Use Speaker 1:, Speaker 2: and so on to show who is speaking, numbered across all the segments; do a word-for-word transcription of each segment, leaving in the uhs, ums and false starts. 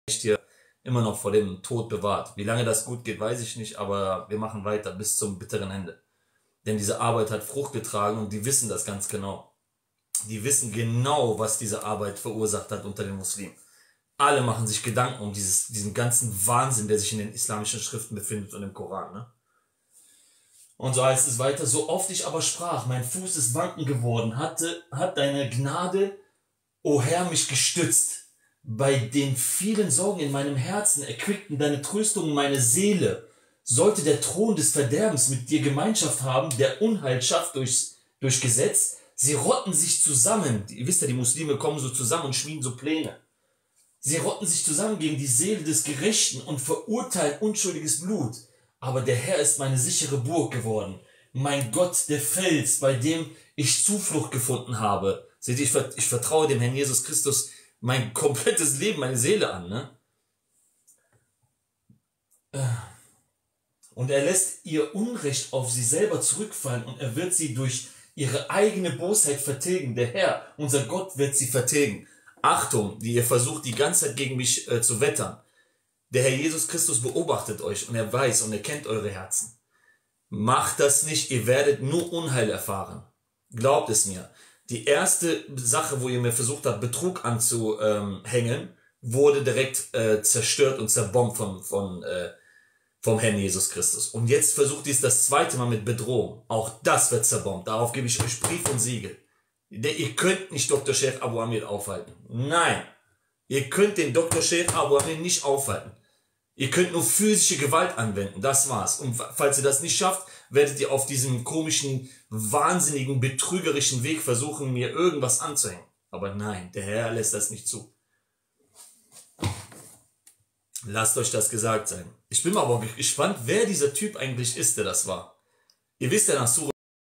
Speaker 1: hier immer noch vor dem Tod bewahrt. Wie lange das gut geht, weiß ich nicht, aber wir machen weiter bis zum bitteren Ende. Denn diese Arbeit hat Frucht getragen und die wissen das ganz genau. Die wissen genau, was diese Arbeit verursacht hat unter den Muslimen. Alle machen sich Gedanken um dieses, diesen ganzen Wahnsinn, der sich in den islamischen Schriften befindet und im Koran. Ne? Und so heißt es weiter, so oft ich aber sprach, mein Fuß ist wanken geworden, hatte, hat deine Gnade, o Herr, mich gestützt. Bei den vielen Sorgen in meinem Herzen erquickten deine Tröstungen meine Seele. Sollte der Thron des Verderbens mit dir Gemeinschaft haben, der Unheil schafft durch, durch Gesetz, sie rotten sich zusammen. Ihr wisst ja, die Muslime kommen so zusammen und schmieden so Pläne. Sie rotten sich zusammen gegen die Seele des Gerechten und verurteilen unschuldiges Blut. Aber der Herr ist meine sichere Burg geworden. Mein Gott, der Fels, bei dem ich Zuflucht gefunden habe. Seht ihr, ich, ich vertraue dem Herrn Jesus Christus mein komplettes Leben, meine Seele an. Ne? Und er lässt ihr Unrecht auf sie selber zurückfallen und er wird sie durch ihre eigene Bosheit vertilgen. Der Herr, unser Gott, wird sie vertilgen. Achtung, die ihr versucht, die ganze Zeit gegen mich äh, zu wettern. Der Herr Jesus Christus beobachtet euch und er weiß und er kennt eure Herzen. Macht das nicht, ihr werdet nur Unheil erfahren. Glaubt es mir. Die erste Sache, wo ihr mir versucht habt, Betrug anzuhängen, wurde direkt äh, zerstört und zerbombt von, von, äh, vom Herrn Jesus Christus. Und jetzt versucht ihr es das zweite Mal mit Bedrohung. Auch das wird zerbombt. Darauf gebe ich euch Brief und Siegel. Ihr könnt nicht Doktor Sheikh Abu Amir aufhalten. Nein. Ihr könnt den Doktor Sheikh Abu Amir nicht aufhalten. Ihr könnt nur physische Gewalt anwenden. Das war's. Und falls ihr das nicht schafft, werdet ihr auf diesem komischen, wahnsinnigen, betrügerischen Weg versuchen, mir irgendwas anzuhängen. Aber nein, der Herr lässt das nicht zu. Lasst euch das gesagt sein. Ich bin mal aber gespannt, wer dieser Typ eigentlich ist, der das war. Ihr wisst ja, nach Surah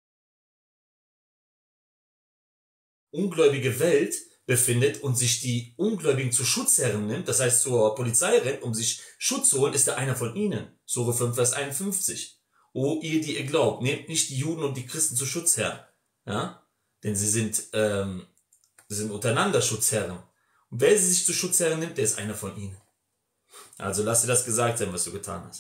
Speaker 1: ungläubige Welt befindet und sich die Ungläubigen zu Schutzherren nimmt, das heißt zur Polizei rennt, um sich Schutz zu holen, ist er einer von ihnen. Sure fünf, Vers einundfünfzig. O ihr, die ihr glaubt, nehmt nicht die Juden und die Christen zu Schutzherren. Ja? Denn sie sind, ähm, sie sind untereinander Schutzherren. Und wer sie sich zu Schutzherren nimmt, der ist einer von ihnen. Also lass dir das gesagt sein, was du getan hast.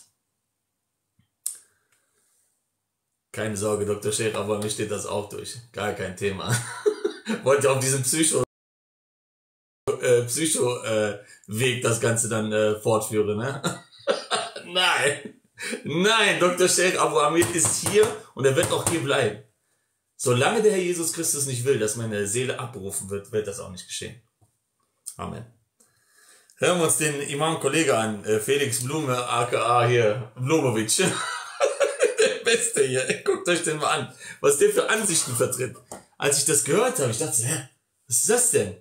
Speaker 1: Keine Sorge, Doktor Sheikh, aber mir steht das auch durch. Gar kein Thema. Wollt ihr auf diesem Psycho, äh, Psycho, äh, Weg das Ganze dann äh, fortführen, ne? Nein! Nein, Doktor Sheikh Abu Amir ist hier und er wird auch hier bleiben. Solange der Herr Jesus Christus nicht will, dass meine Seele abberufen wird, wird das auch nicht geschehen. Amen. Hören wir uns den Imam-Kollege an, äh, Felix Blume, aka hier, Blumowitsch. Der Beste hier, guckt euch den mal an, was der für Ansichten vertritt. Als ich das gehört habe, ich dachte, hä, was ist das denn?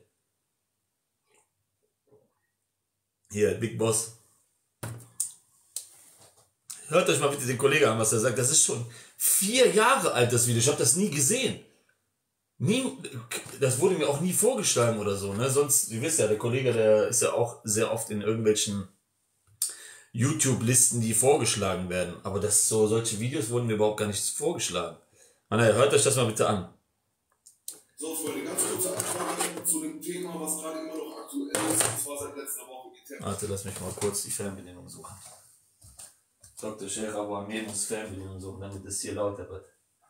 Speaker 1: Hier, Big Boss. Hört euch mal bitte den Kollegen an, was er sagt. Das ist schon vier Jahre alt, das Video. Ich habe das nie gesehen. Nie, das wurde mir auch nie vorgeschlagen oder so. Ne? Sonst, ihr wisst ja, der Kollege, der ist ja auch sehr oft in irgendwelchen YouTube-Listen, die vorgeschlagen werden. Aber das, so, solche Videos wurden mir überhaupt gar nicht vorgeschlagen. Anna, hört euch das mal bitte an.
Speaker 2: So, Freunde, ganz kurze Anfrage zu dem Thema, was gerade immer noch aktuell ist. Das war seit letzter Woche getestet.
Speaker 1: Warte, lass mich mal kurz die Fernbedienung suchen. Doktor Sheikh Abu Amir muss Fernbedienung suchen, damit es hier lauter wird.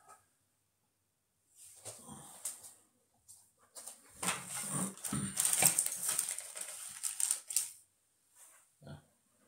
Speaker 1: Ja.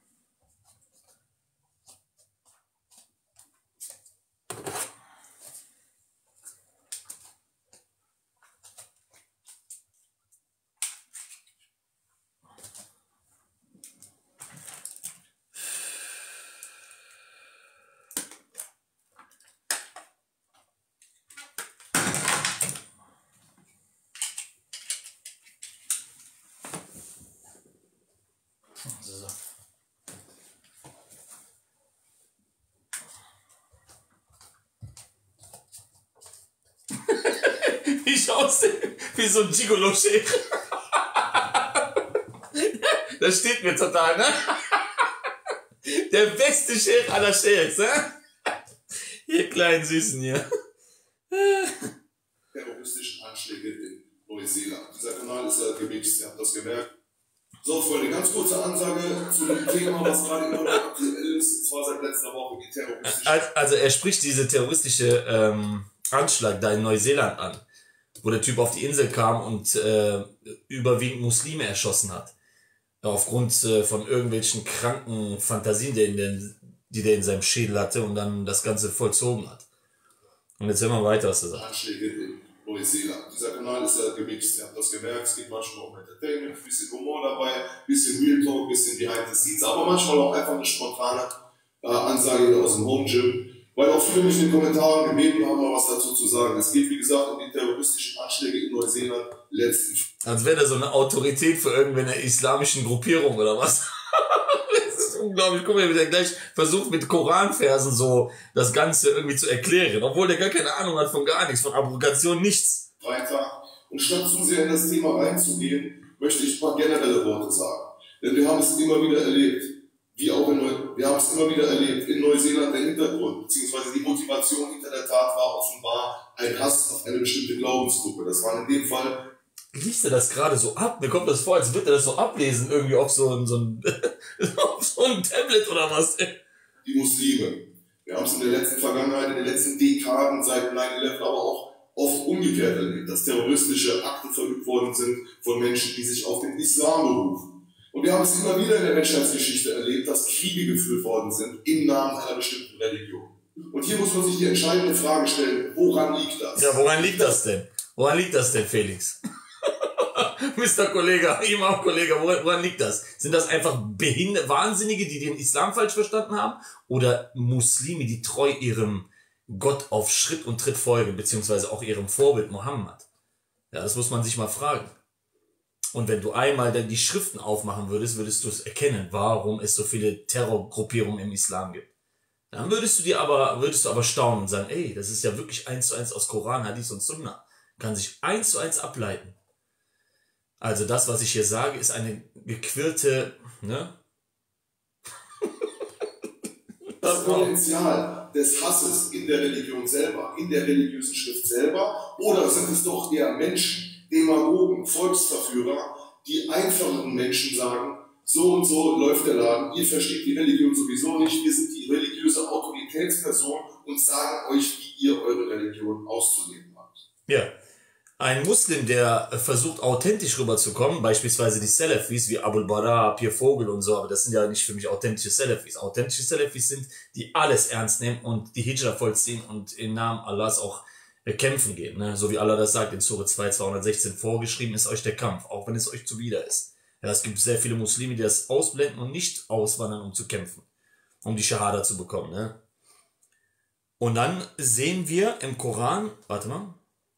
Speaker 1: So. Ich aussehe wie so ein Gigolo-Sheikh. Das steht mir total, ne? Der beste Sheikh aller Sheikhs, ne? Ihr kleinen Süßen hier.
Speaker 2: Terroristischen Anschläge in Neuseeland. Dieser Kanal ist ja gemixt, ihr habt das gemerkt. So, Freunde, ganz kurze Ansage zu dem Thema, was gerade immer noch aktuell ist, und zwar seit letzter Woche, die terroristische.
Speaker 1: Also er spricht diese terroristische ähm, Anschlag da in Neuseeland an, wo der Typ auf die Insel kam und äh, überwiegend Muslime erschossen hat. Aufgrund äh, von irgendwelchen kranken Fantasien, die, in den, die der in seinem Schädel hatte und dann das Ganze vollzogen hat. Und jetzt hören wir weiter, was er sagt.
Speaker 2: Anschläge in Neuseeland. Dieser Kanal ist ja gemixt. Ihr habt das gemerkt, es gibt manchmal auch Entertainment, ein bisschen Humor dabei, ein bisschen Real Talk, ein bisschen Behind the Scenes, aber manchmal auch einfach eine spontane äh, Ansage aus dem Home Gym. Weil auch viele mich in den Kommentaren gebeten haben, mal was dazu zu sagen. Es geht, wie gesagt, um die terroristischen Anschläge in Neuseeland letzten.
Speaker 1: Als wäre er so eine Autorität für irgendeine islamischen Gruppierung oder was? Das ist unglaublich. Guck mal, wie der gleich versucht mit Koranversen so das Ganze irgendwie zu erklären, obwohl der gar keine Ahnung hat von gar nichts, von Abrogation nichts.
Speaker 2: Freitag. Und statt zu sehr in das Thema reinzugehen, möchte ich ein paar generelle Worte sagen. Denn wir haben es immer wieder erlebt, wie auch in Neu wir haben es immer wieder erlebt, in Neuseeland der Hintergrund, beziehungsweise die Motivation hinter der Tat war offenbar ein Hass auf eine bestimmte Glaubensgruppe. Das war in dem Fall...
Speaker 1: Liest er das gerade so ab? Mir kommt das vor, als würde er das so ablesen, irgendwie auf so ein, so ein, auf so ein Tablet oder was.
Speaker 2: Die Muslime. Wir haben es in der letzten Vergangenheit, in den letzten Dekaden seit neun elf, aber auch oft umgekehrt erlebt, dass terroristische Akte verübt worden sind von Menschen, die sich auf den Islam berufen. Und wir haben es immer wieder in der Menschheitsgeschichte erlebt, dass Kriege geführt worden sind im Namen einer bestimmten Religion. Und hier muss man sich die entscheidende Frage stellen, woran liegt das?
Speaker 1: Ja, woran liegt das denn? Woran liegt das denn, Felix? Mister Kollege, Imam-Kollege, woran, woran liegt das? Sind das einfach Behinderte, Wahnsinnige, die den Islam falsch verstanden haben? Oder Muslime, die treu ihrem Gott auf Schritt und Tritt folgen, beziehungsweise auch ihrem Vorbild Mohammed? Ja, das muss man sich mal fragen. Und wenn du einmal dann die Schriften aufmachen würdest, würdest du es erkennen, warum es so viele Terrorgruppierungen im Islam gibt. Dann würdest du dir aber, würdest du aber staunen und sagen, ey, das ist ja wirklich eins zu eins aus Koran, Hadith und Sunna. Kann sich eins zu eins ableiten. Also das, was ich hier sage, ist eine gequirlte, ne?
Speaker 2: Das Potenzial des Hasses in der Religion selber, in der religiösen Schrift selber, oder sind es doch eher Menschen, Demagogen, Volksverführer, die einfachen Menschen sagen, so und so läuft der Laden, ihr versteht die Religion sowieso nicht, wir sind die religiöse Autoritätsperson und sagen euch, wie ihr eure Religion auszuleben habt.
Speaker 1: Ja. Ein Muslim, der versucht, authentisch rüberzukommen, beispielsweise die Salafis wie Abul Bara, Pierre Vogel und so, aber das sind ja nicht für mich authentische Salafis. Authentische Salafis sind, die alles ernst nehmen und die Hijra vollziehen und im Namen Allahs auch kämpfen gehen. Ne? So wie Allah das sagt in Sure zwei, zweihundertsechzehn, vorgeschrieben ist euch der Kampf, auch wenn es euch zuwider ist. Ja, es gibt sehr viele Muslime, die das ausblenden und nicht auswandern, um zu kämpfen, um die Shahada zu bekommen. Ne? Und dann sehen wir im Koran, warte mal,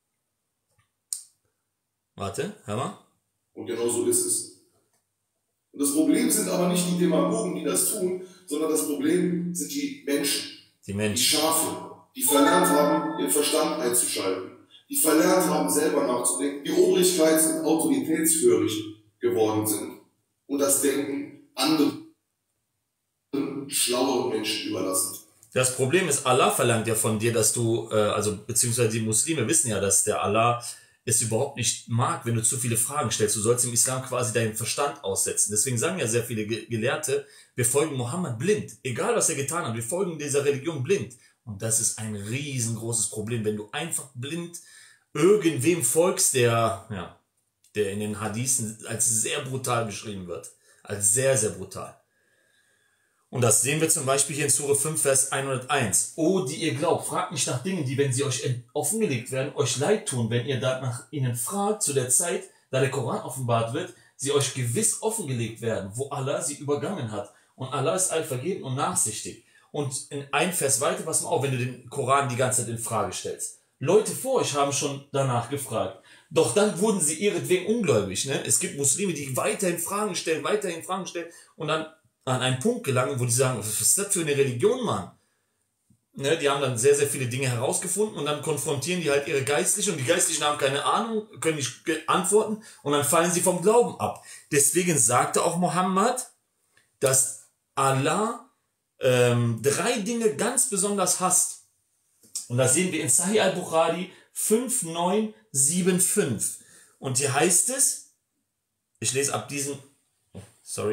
Speaker 1: Warte, hör mal.
Speaker 2: Und genau so ist es. Und das Problem sind aber nicht die Demagogen, die das tun, sondern das Problem sind die Menschen.
Speaker 1: Die Menschen.
Speaker 2: Die Schafe, die verlernt haben, ihren Verstand einzuschalten. Die verlernt haben, selber nachzudenken, die obrigkeits- und autoritätsführig geworden sind und das Denken anderen schlaueren Menschen überlassen.
Speaker 1: Das Problem ist, Allah verlangt ja von dir, dass du, äh, also beziehungsweise die Muslime wissen ja, dass der Allah es überhaupt nicht mag, wenn du zu viele Fragen stellst. Du sollst im Islam quasi deinen Verstand aussetzen. Deswegen sagen ja sehr viele Gelehrte, wir folgen Mohammed blind. Egal, was er getan hat, wir folgen dieser Religion blind. Und das ist ein riesengroßes Problem, wenn du einfach blind irgendwem folgst, der, ja, der in den Hadithen als sehr brutal beschrieben wird. Als sehr, sehr brutal. Und das sehen wir zum Beispiel hier in Sure fünf, Vers hunderteins. O, die ihr glaubt, fragt nicht nach Dingen, die, wenn sie euch offengelegt werden, euch leid tun, wenn ihr danach ihnen fragt, zu der Zeit, da der Koran offenbart wird, sie euch gewiss offengelegt werden, wo Allah sie übergangen hat. Und Allah ist allvergebend und nachsichtig. Und in ein Vers weiter, pass mal auf, wenn du den Koran die ganze Zeit in Frage stellst. Leute vor euch haben schon danach gefragt. Doch dann wurden sie ihretwegen ungläubig. Ne? Es gibt Muslime, die weiterhin Fragen stellen, weiterhin Fragen stellen und dann an einen Punkt gelangen, wo die sagen, was ist das für eine Religion, Mann? Ne, die haben dann sehr, sehr viele Dinge herausgefunden und dann konfrontieren die halt ihre Geistlichen und die Geistlichen haben keine Ahnung, können nicht antworten und dann fallen sie vom Glauben ab. Deswegen sagte auch Mohammed, dass Allah ähm, drei Dinge ganz besonders hasst. Und das sehen wir in Sahih al-Bukhari fünf neun sieben fünf. Und hier heißt es, ich lese ab diesem, oh, Sorry.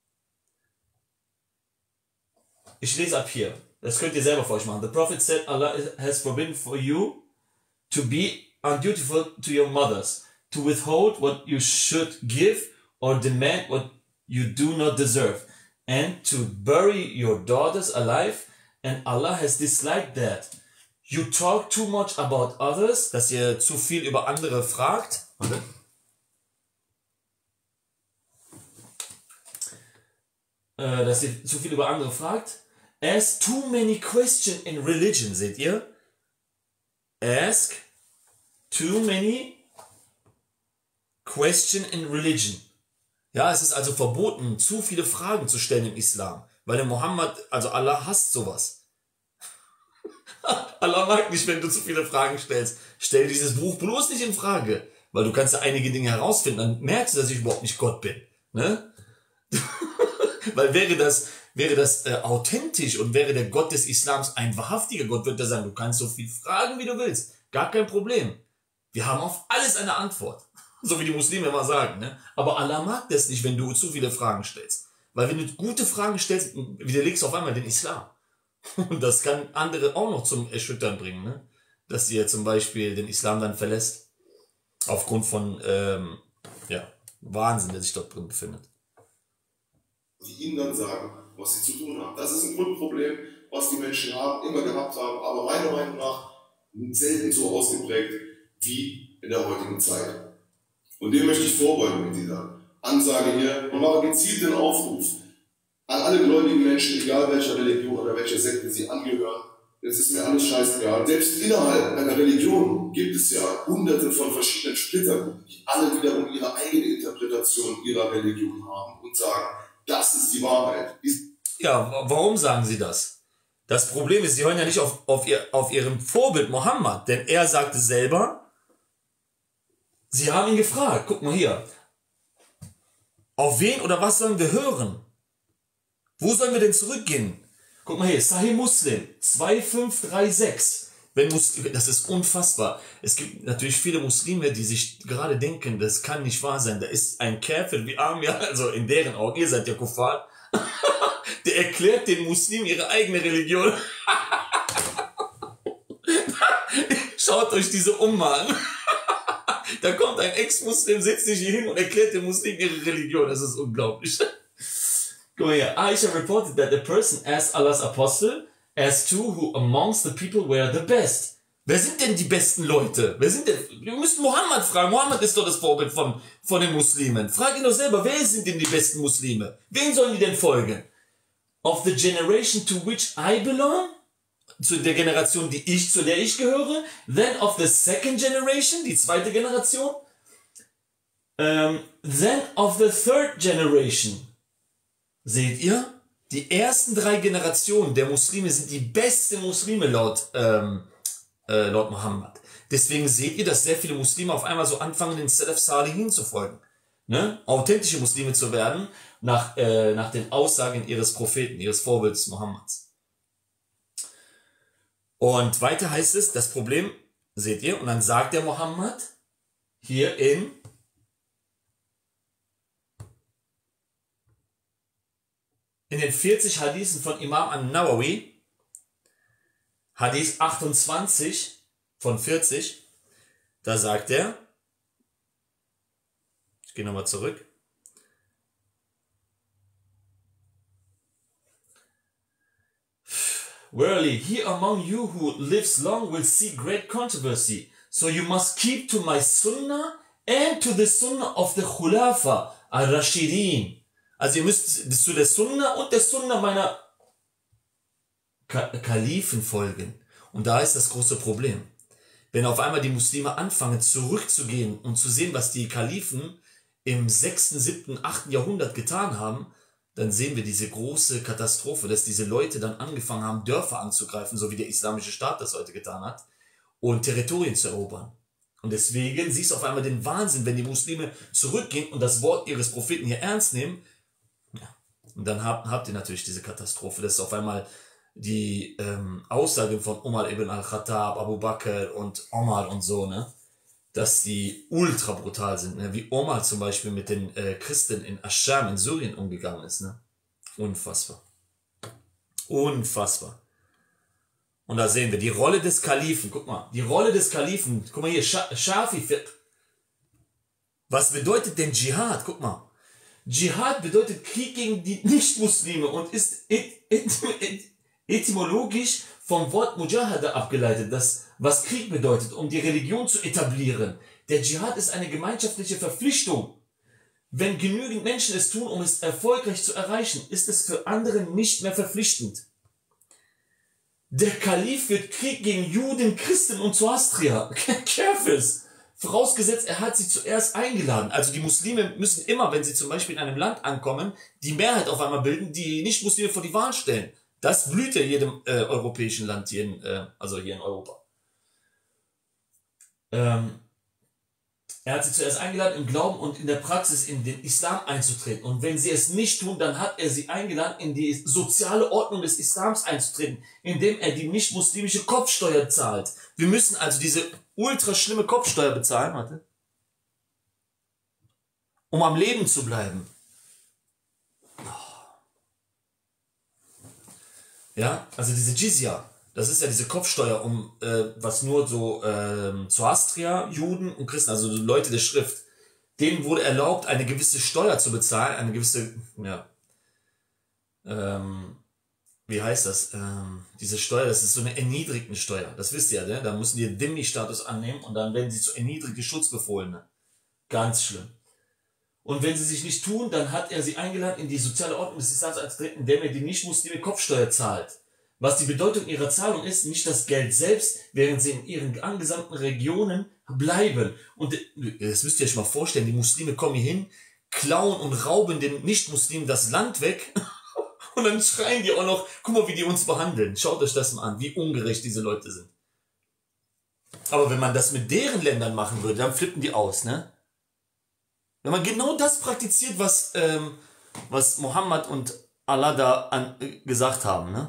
Speaker 1: Ich lese ab hier. Das könnt ihr selber für euch machen. The Prophet said, Allah has forbidden for you to be undutiful to your mothers, to withhold what you should give or demand what you do not deserve, and to bury your daughters alive, and Allah has disliked that. You talk too much about others, dass ihr zu viel über andere fragt. Warte. Äh, dass ihr zu viel über andere fragt. Ask too many questions in religion, seht ihr? Ask too many questions in religion. Ja, es ist also verboten, zu viele Fragen zu stellen im Islam. Weil der Mohammed, also Allah hasst sowas. Allah mag nicht, wenn du zu viele Fragen stellst. Stell dieses Buch bloß nicht in Frage. Weil du kannst ja einige Dinge herausfinden, dann merkst du, dass ich überhaupt nicht Gott bin. Ne? Weil wäre das, wäre das äh, authentisch und wäre der Gott des Islams ein wahrhaftiger Gott, würde er sagen, du kannst so viel fragen, wie du willst. Gar kein Problem. Wir haben auf alles eine Antwort. So wie die Muslime immer sagen. Ne? Aber Allah mag das nicht, wenn du zu viele Fragen stellst. Weil wenn du gute Fragen stellst, widerlegst du auf einmal den Islam. Und das kann andere auch noch zum Erschüttern bringen. Ne? Dass ihr zum Beispiel den Islam dann verlässt. Aufgrund von ähm, ja, Wahnsinn, der sich dort drin befindet.
Speaker 2: Die ihnen dann sagen, was sie zu tun haben. Das ist ein Grundproblem, was die Menschen haben, immer gehabt haben, aber meiner Meinung nach selten so ausgeprägt wie in der heutigen Zeit. Und dem möchte ich vorbeugen mit dieser Ansage hier und mache gezielt den Aufruf an alle gläubigen Menschen, egal welcher Religion oder welcher Sekte sie angehören. Es ist mir alles scheißegal. Selbst innerhalb einer Religion gibt es ja hunderte von verschiedenen Splittergruppen, die alle wiederum ihre eigene Interpretation ihrer Religion haben und sagen, das ist die Wahrheit.
Speaker 1: Ja, warum sagen sie das? Das Problem ist, sie hören ja nicht auf, auf, ihr, auf ihrem Vorbild Mohammed, denn er sagte selber, sie haben ihn gefragt, guck mal hier, auf wen oder was sollen wir hören? Wo sollen wir denn zurückgehen? Guck mal hier, Sahih Muslim, zwei fünf drei sechs. Wenn Muslim, das ist unfassbar. Es gibt natürlich viele Muslime, die sich gerade denken, das kann nicht wahr sein. Da ist ein Käfer wie Amir, also in deren Augen, ihr seid ja Kuffar, der erklärt den Muslimen ihre eigene Religion. Schaut euch diese Umma an. Da kommt ein Ex-Muslim, setzt sich hier hin und erklärt den Muslimen ihre Religion. Das ist unglaublich. Guck mal hier. Aisha reported that the person asked Allah's Apostle as to who amongst the people were the best. Wer sind denn die besten Leute? Wer sind denn? Wir müssen Mohammed fragen. Mohammed ist doch das Vorbild von, von den Muslimen. Frag ihn doch selber, wer sind denn die besten Muslime? Wen sollen die denn folgen? Of the generation to which I belong? Zu der Generation, die ich, zu der ich gehöre? Then of the second generation, die zweite Generation? Um, then of the third generation. Seht ihr? Die ersten drei Generationen der Muslime sind die besten Muslime laut, ähm, äh, laut Mohammed. Deswegen seht ihr, dass sehr viele Muslime auf einmal so anfangen, den Salaf Salihin zu folgen. Ne? Authentische Muslime zu werden, nach, äh, nach den Aussagen ihres Propheten, ihres Vorbilds Mohammeds. Und weiter heißt es, das Problem, seht ihr, und dann sagt der Mohammed hier in in den vierzig Hadithen von Imam an-Nawawi, Hadith achtundzwanzig von vierzig, da sagt er, ich gehe nochmal zurück, Verily, he among you who lives long will see great controversy, so you must keep to my sunnah and to the sunnah of the Khulafa al-Rashidin. Also ihr müsst zu der Sunna und der Sunna meiner Ka Kalifen folgen. Und da ist das große Problem. Wenn auf einmal die Muslime anfangen zurückzugehen und zu sehen, was die Kalifen im sechsten, siebten, achten Jahrhundert getan haben, dann sehen wir diese große Katastrophe, dass diese Leute dann angefangen haben, Dörfer anzugreifen, so wie der islamische Staat das heute getan hat, und Territorien zu erobern. Und deswegen siehst du auf einmal den Wahnsinn, wenn die Muslime zurückgehen und das Wort ihres Propheten hier ernst nehmen. Und dann habt, habt ihr natürlich diese Katastrophe, dass auf einmal die ähm, Aussagen von Umar ibn al-Khattab, Abu Bakr und Omar und so, ne, dass die ultra brutal sind, ne? Wie Omar zum Beispiel mit den äh, Christen in Ascham in Syrien umgegangen ist, ne? Unfassbar. Unfassbar. Und da sehen wir die Rolle des Kalifen. Guck mal, die Rolle des Kalifen. Guck mal hier, Shafi Fiqh. Was bedeutet denn Dschihad? Guck mal. Dschihad bedeutet Krieg gegen die Nicht-Muslime und ist et et et etymologisch vom Wort Mujahada abgeleitet, das was Krieg bedeutet, um die Religion zu etablieren. Der Dschihad ist eine gemeinschaftliche Verpflichtung. Wenn genügend Menschen es tun, um es erfolgreich zu erreichen, ist es für andere nicht mehr verpflichtend. Der Kalif wird Krieg gegen Juden, Christen und Zoroastrier. Kerfis. Vorausgesetzt, er hat sie zuerst eingeladen. Also die Muslime müssen immer, wenn sie zum Beispiel in einem Land ankommen, die Mehrheit auf einmal bilden, die Nicht-Muslime vor die Wahl stellen. Das blüht ja jedem äh, europäischen Land, hier in, äh, also hier in Europa. Ähm, er hat sie zuerst eingeladen, im Glauben und in der Praxis in den Islam einzutreten. Und wenn sie es nicht tun, dann hat er sie eingeladen, in die soziale Ordnung des Islams einzutreten, indem er die nicht-muslimische Kopfsteuer zahlt. Wir müssen also diese ultra schlimme Kopfsteuer bezahlen, warte, um am Leben zu bleiben. Ja, also diese Jizya, das ist ja diese Kopfsteuer, um äh, was nur so ähm, Zoroastrier, Juden und Christen, also Leute der Schrift, denen wurde erlaubt, eine gewisse Steuer zu bezahlen, eine gewisse, ja, ähm, wie heißt das? Ähm, diese Steuer, das ist so eine erniedrigte Steuer. Das wisst ihr ja, ne? Da müssen die Dhimmi-Status annehmen und dann werden sie zu erniedrigte Schutzbefohlene. Ganz schlimm. Und wenn sie sich nicht tun, dann hat er sie eingeladen, in die soziale Ordnung des Islams einzutreten, indem er die Nicht-Muslime Kopfsteuer zahlt. Was die Bedeutung ihrer Zahlung ist, nicht das Geld selbst, während sie in ihren angesamten Regionen bleiben. Und das müsst ihr euch mal vorstellen, die Muslime kommen hier hin, klauen und rauben den Nicht-Muslimen das Land weg und dann schreien die auch noch, guck mal, wie die uns behandeln. Schaut euch das mal an, wie ungerecht diese Leute sind. Aber wenn man das mit deren Ländern machen würde, dann flippen die aus, ne? Wenn man genau das praktiziert, was, ähm, was Mohammed und Allah da an, äh, gesagt haben, ne?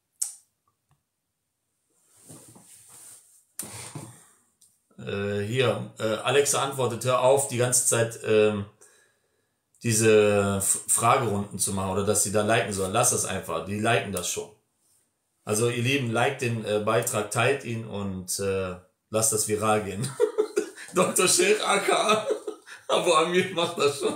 Speaker 1: Äh, hier, äh, Alexa antwortet, hör auf, die ganze Zeit ähm, diese F Fragerunden zu machen oder dass sie da liken sollen. Lass das einfach, die liken das schon. Also ihr Lieben, liked den äh, Beitrag, teilt ihn und äh, lasst das viral gehen. Doktor Sheikh A K Aber Amir macht das schon.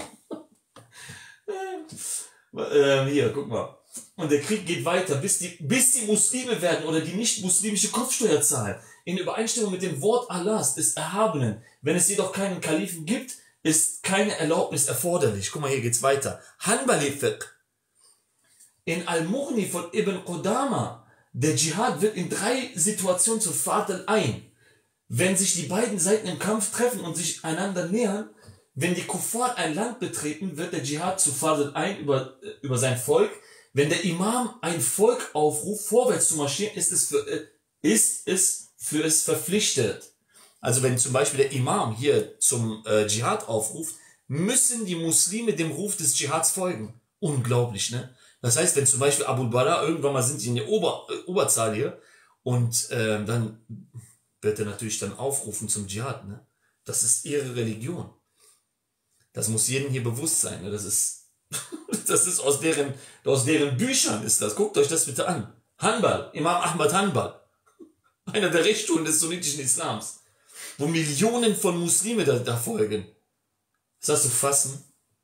Speaker 1: ähm, hier, guck mal. Und der Krieg geht weiter, bis die, bis die Muslime werden oder die nicht-muslimische Kopfsteuer zahlen. In Übereinstimmung mit dem Wort Allahs, des Erhabenen. Wenn es jedoch keinen Kalifen gibt, ist keine Erlaubnis erforderlich. Guck mal, hier geht's weiter. Hanbali Fiqh. In Al-Mughni von Ibn Qudama. Der Dschihad wird in drei Situationen zu Fardal ein. Wenn sich die beiden Seiten im Kampf treffen und sich einander nähern, wenn die Kuffar ein Land betreten, wird der Dschihad zu Fardal ein über, über sein Volk. Wenn der Imam ein Volk aufruft, vorwärts zu marschieren, ist es für, ist es für es verpflichtet. Also wenn zum Beispiel der Imam hier zum äh, Dschihad aufruft, müssen die Muslime dem Ruf des Dschihads folgen. Unglaublich, ne? Das heißt, wenn zum Beispiel Abu Bara, irgendwann mal sind die in der Ober, äh, Oberzahl hier und äh, dann wird er natürlich dann aufrufen zum Dschihad, ne? Das ist ihre Religion. Das muss jedem hier bewusst sein, ne? Das ist, das ist aus deren, aus deren Büchern ist das. Guckt euch das bitte an. Hanbal, Imam Ahmad Hanbal. Einer der Rechtsschulen des sunnitischen Islams. Wo Millionen von Muslime da, da folgen. Ist das zu fassen?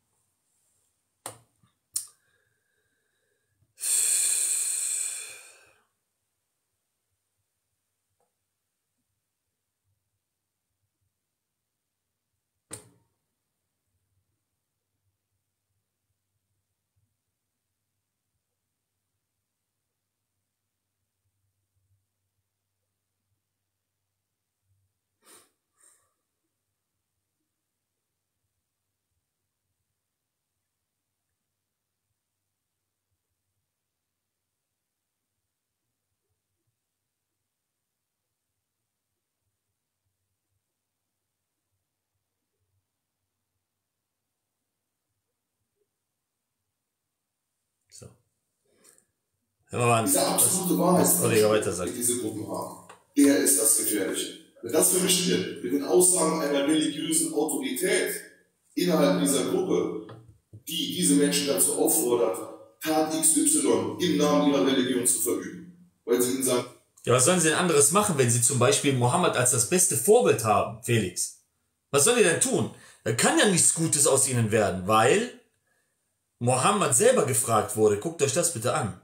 Speaker 1: So. Hör mal an,
Speaker 2: Diese absolute Wahrheit,
Speaker 1: Kollege weiter sagt.
Speaker 2: die diese Gruppen haben, der ist das Gefährliche. Wenn das vermischt wird mit den Aussagen einer religiösen Autorität innerhalb dieser Gruppe, die diese Menschen dazu auffordert, Tat X Y im Namen ihrer Religion zu verüben, weil sie ihnen sagen,
Speaker 1: ja, was sollen sie denn anderes machen, wenn sie zum Beispiel Mohammed als das beste Vorbild haben, Felix? Was sollen die denn tun? Da kann ja nichts Gutes aus ihnen werden, weil Mohammed selber gefragt wurde. Guckt euch das bitte an.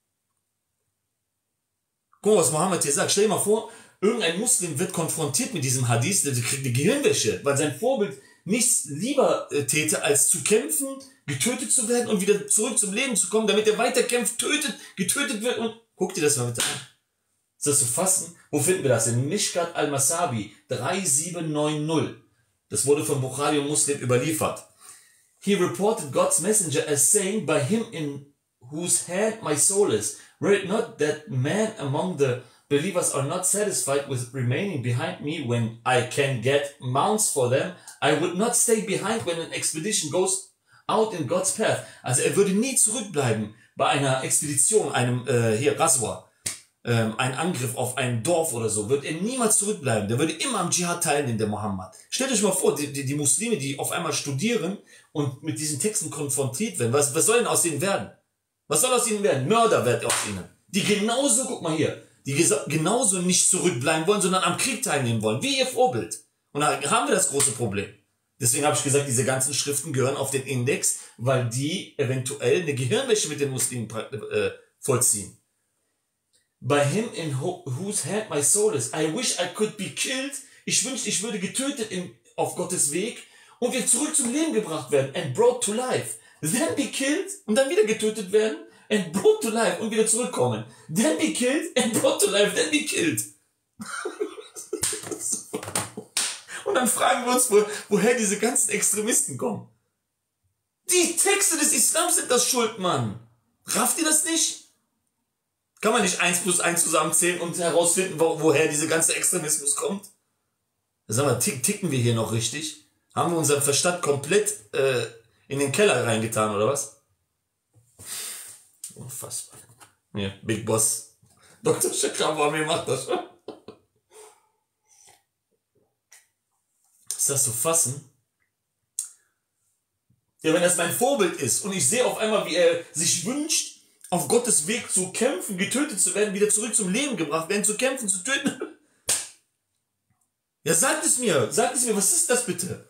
Speaker 1: Guck mal, was Mohammed hier sagt. Stell dir mal vor, irgendein Muslim wird konfrontiert mit diesem Hadith, der kriegt eine Gehirnwäsche, weil sein Vorbild nichts lieber äh, täte, als zu kämpfen, getötet zu werden und wieder zurück zum Leben zu kommen, damit er weiterkämpft, tötet, getötet wird und... Guck dir das mal bitte an. Ist das zu fassen? Wo finden wir das? In Mishkat al-Masabi drei sieben neun null. Das wurde von Bukhari und Muslim überliefert. He reported God's messenger as saying, by him in whose hand my soul is, were it not that men among the believers are not satisfied with remaining behind me when I can get mounts for them, I would not stay behind when an expedition goes out in God's path. Also er würde nie zurückbleiben bei einer Expedition, einem äh, hier Ghazwa, ähm, ein Angriff auf ein Dorf oder so, wird er niemals zurückbleiben. Der würde immer am Dschihad teilnehmen, der Mohammed. Stellt euch mal vor, die, die, die Muslime, die auf einmal studieren und mit diesen Texten konfrontiert werden. Was, was soll denn aus ihnen werden? Was soll aus ihnen werden? Mörder wird aus ihnen. Die genauso, guck mal hier, die genauso nicht zurückbleiben wollen, sondern am Krieg teilnehmen wollen, wie ihr Vorbild. Und da haben wir das große Problem. Deswegen habe ich gesagt, diese ganzen Schriften gehören auf den Index, weil die eventuell eine Gehirnwäsche mit den Muslimen äh, vollziehen. By him in whose hand my soul is, I wish I could be killed. Ich wünschte, ich würde getötet in, auf Gottes Weg und wir zurück zum Leben gebracht werden and brought to life. Then be killed und dann wieder getötet werden and brought to life und wieder zurückkommen. Then be killed and brought to life, then be killed. Und dann fragen wir uns, wo, woher diese ganzen Extremisten kommen. Die Texte des Islams sind das schuld, Mann. Rafft ihr das nicht? Kann man nicht eins plus eins zusammenzählen und herausfinden, wo, woher diese ganze Extremismus kommt? Sag mal, tick, ticken wir hier noch richtig? Haben wir unseren Verstand komplett äh, in den Keller reingetan, oder was? Unfassbar. Ja, Big Boss. Doktor Chakrabarmi macht das schon. Ist das zu fassen? Ja, wenn das mein Vorbild ist und ich sehe auf einmal, wie er sich wünscht, auf Gottes Weg zu kämpfen, getötet zu werden, wieder zurück zum Leben gebracht werden, zu kämpfen, zu töten. Ja, sagt es mir, sagt es mir, was ist das bitte?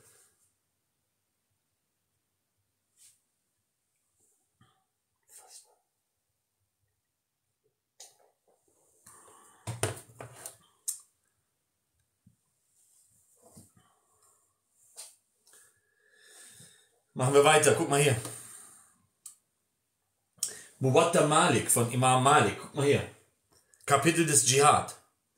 Speaker 1: Machen wir weiter, guck mal hier. Muwatta Malik von Imam Malik, guck mal hier. Kapitel des Dschihad.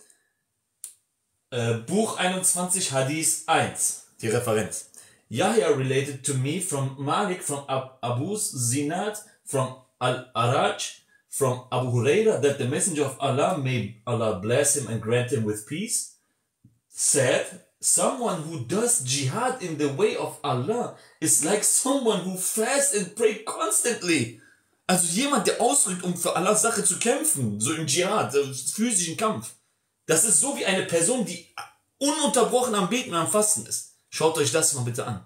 Speaker 1: Äh, Buch einundzwanzig, Hadith eins, die Referenz. Yahya related to me from Malik, from Ab Abu Zinad, from Al-Araj, from Abu Huraira, that the messenger of Allah, may Allah bless him and grant him with peace, said, someone who does jihad in the way of Allah is like someone who fasts and prays constantly. Also jemand, der ausrückt, um für Allahs Sache zu kämpfen, so im Dschihad, so physischen Kampf. Das ist so wie eine Person, die ununterbrochen am Beten und am Fasten ist. Schaut euch das mal bitte an.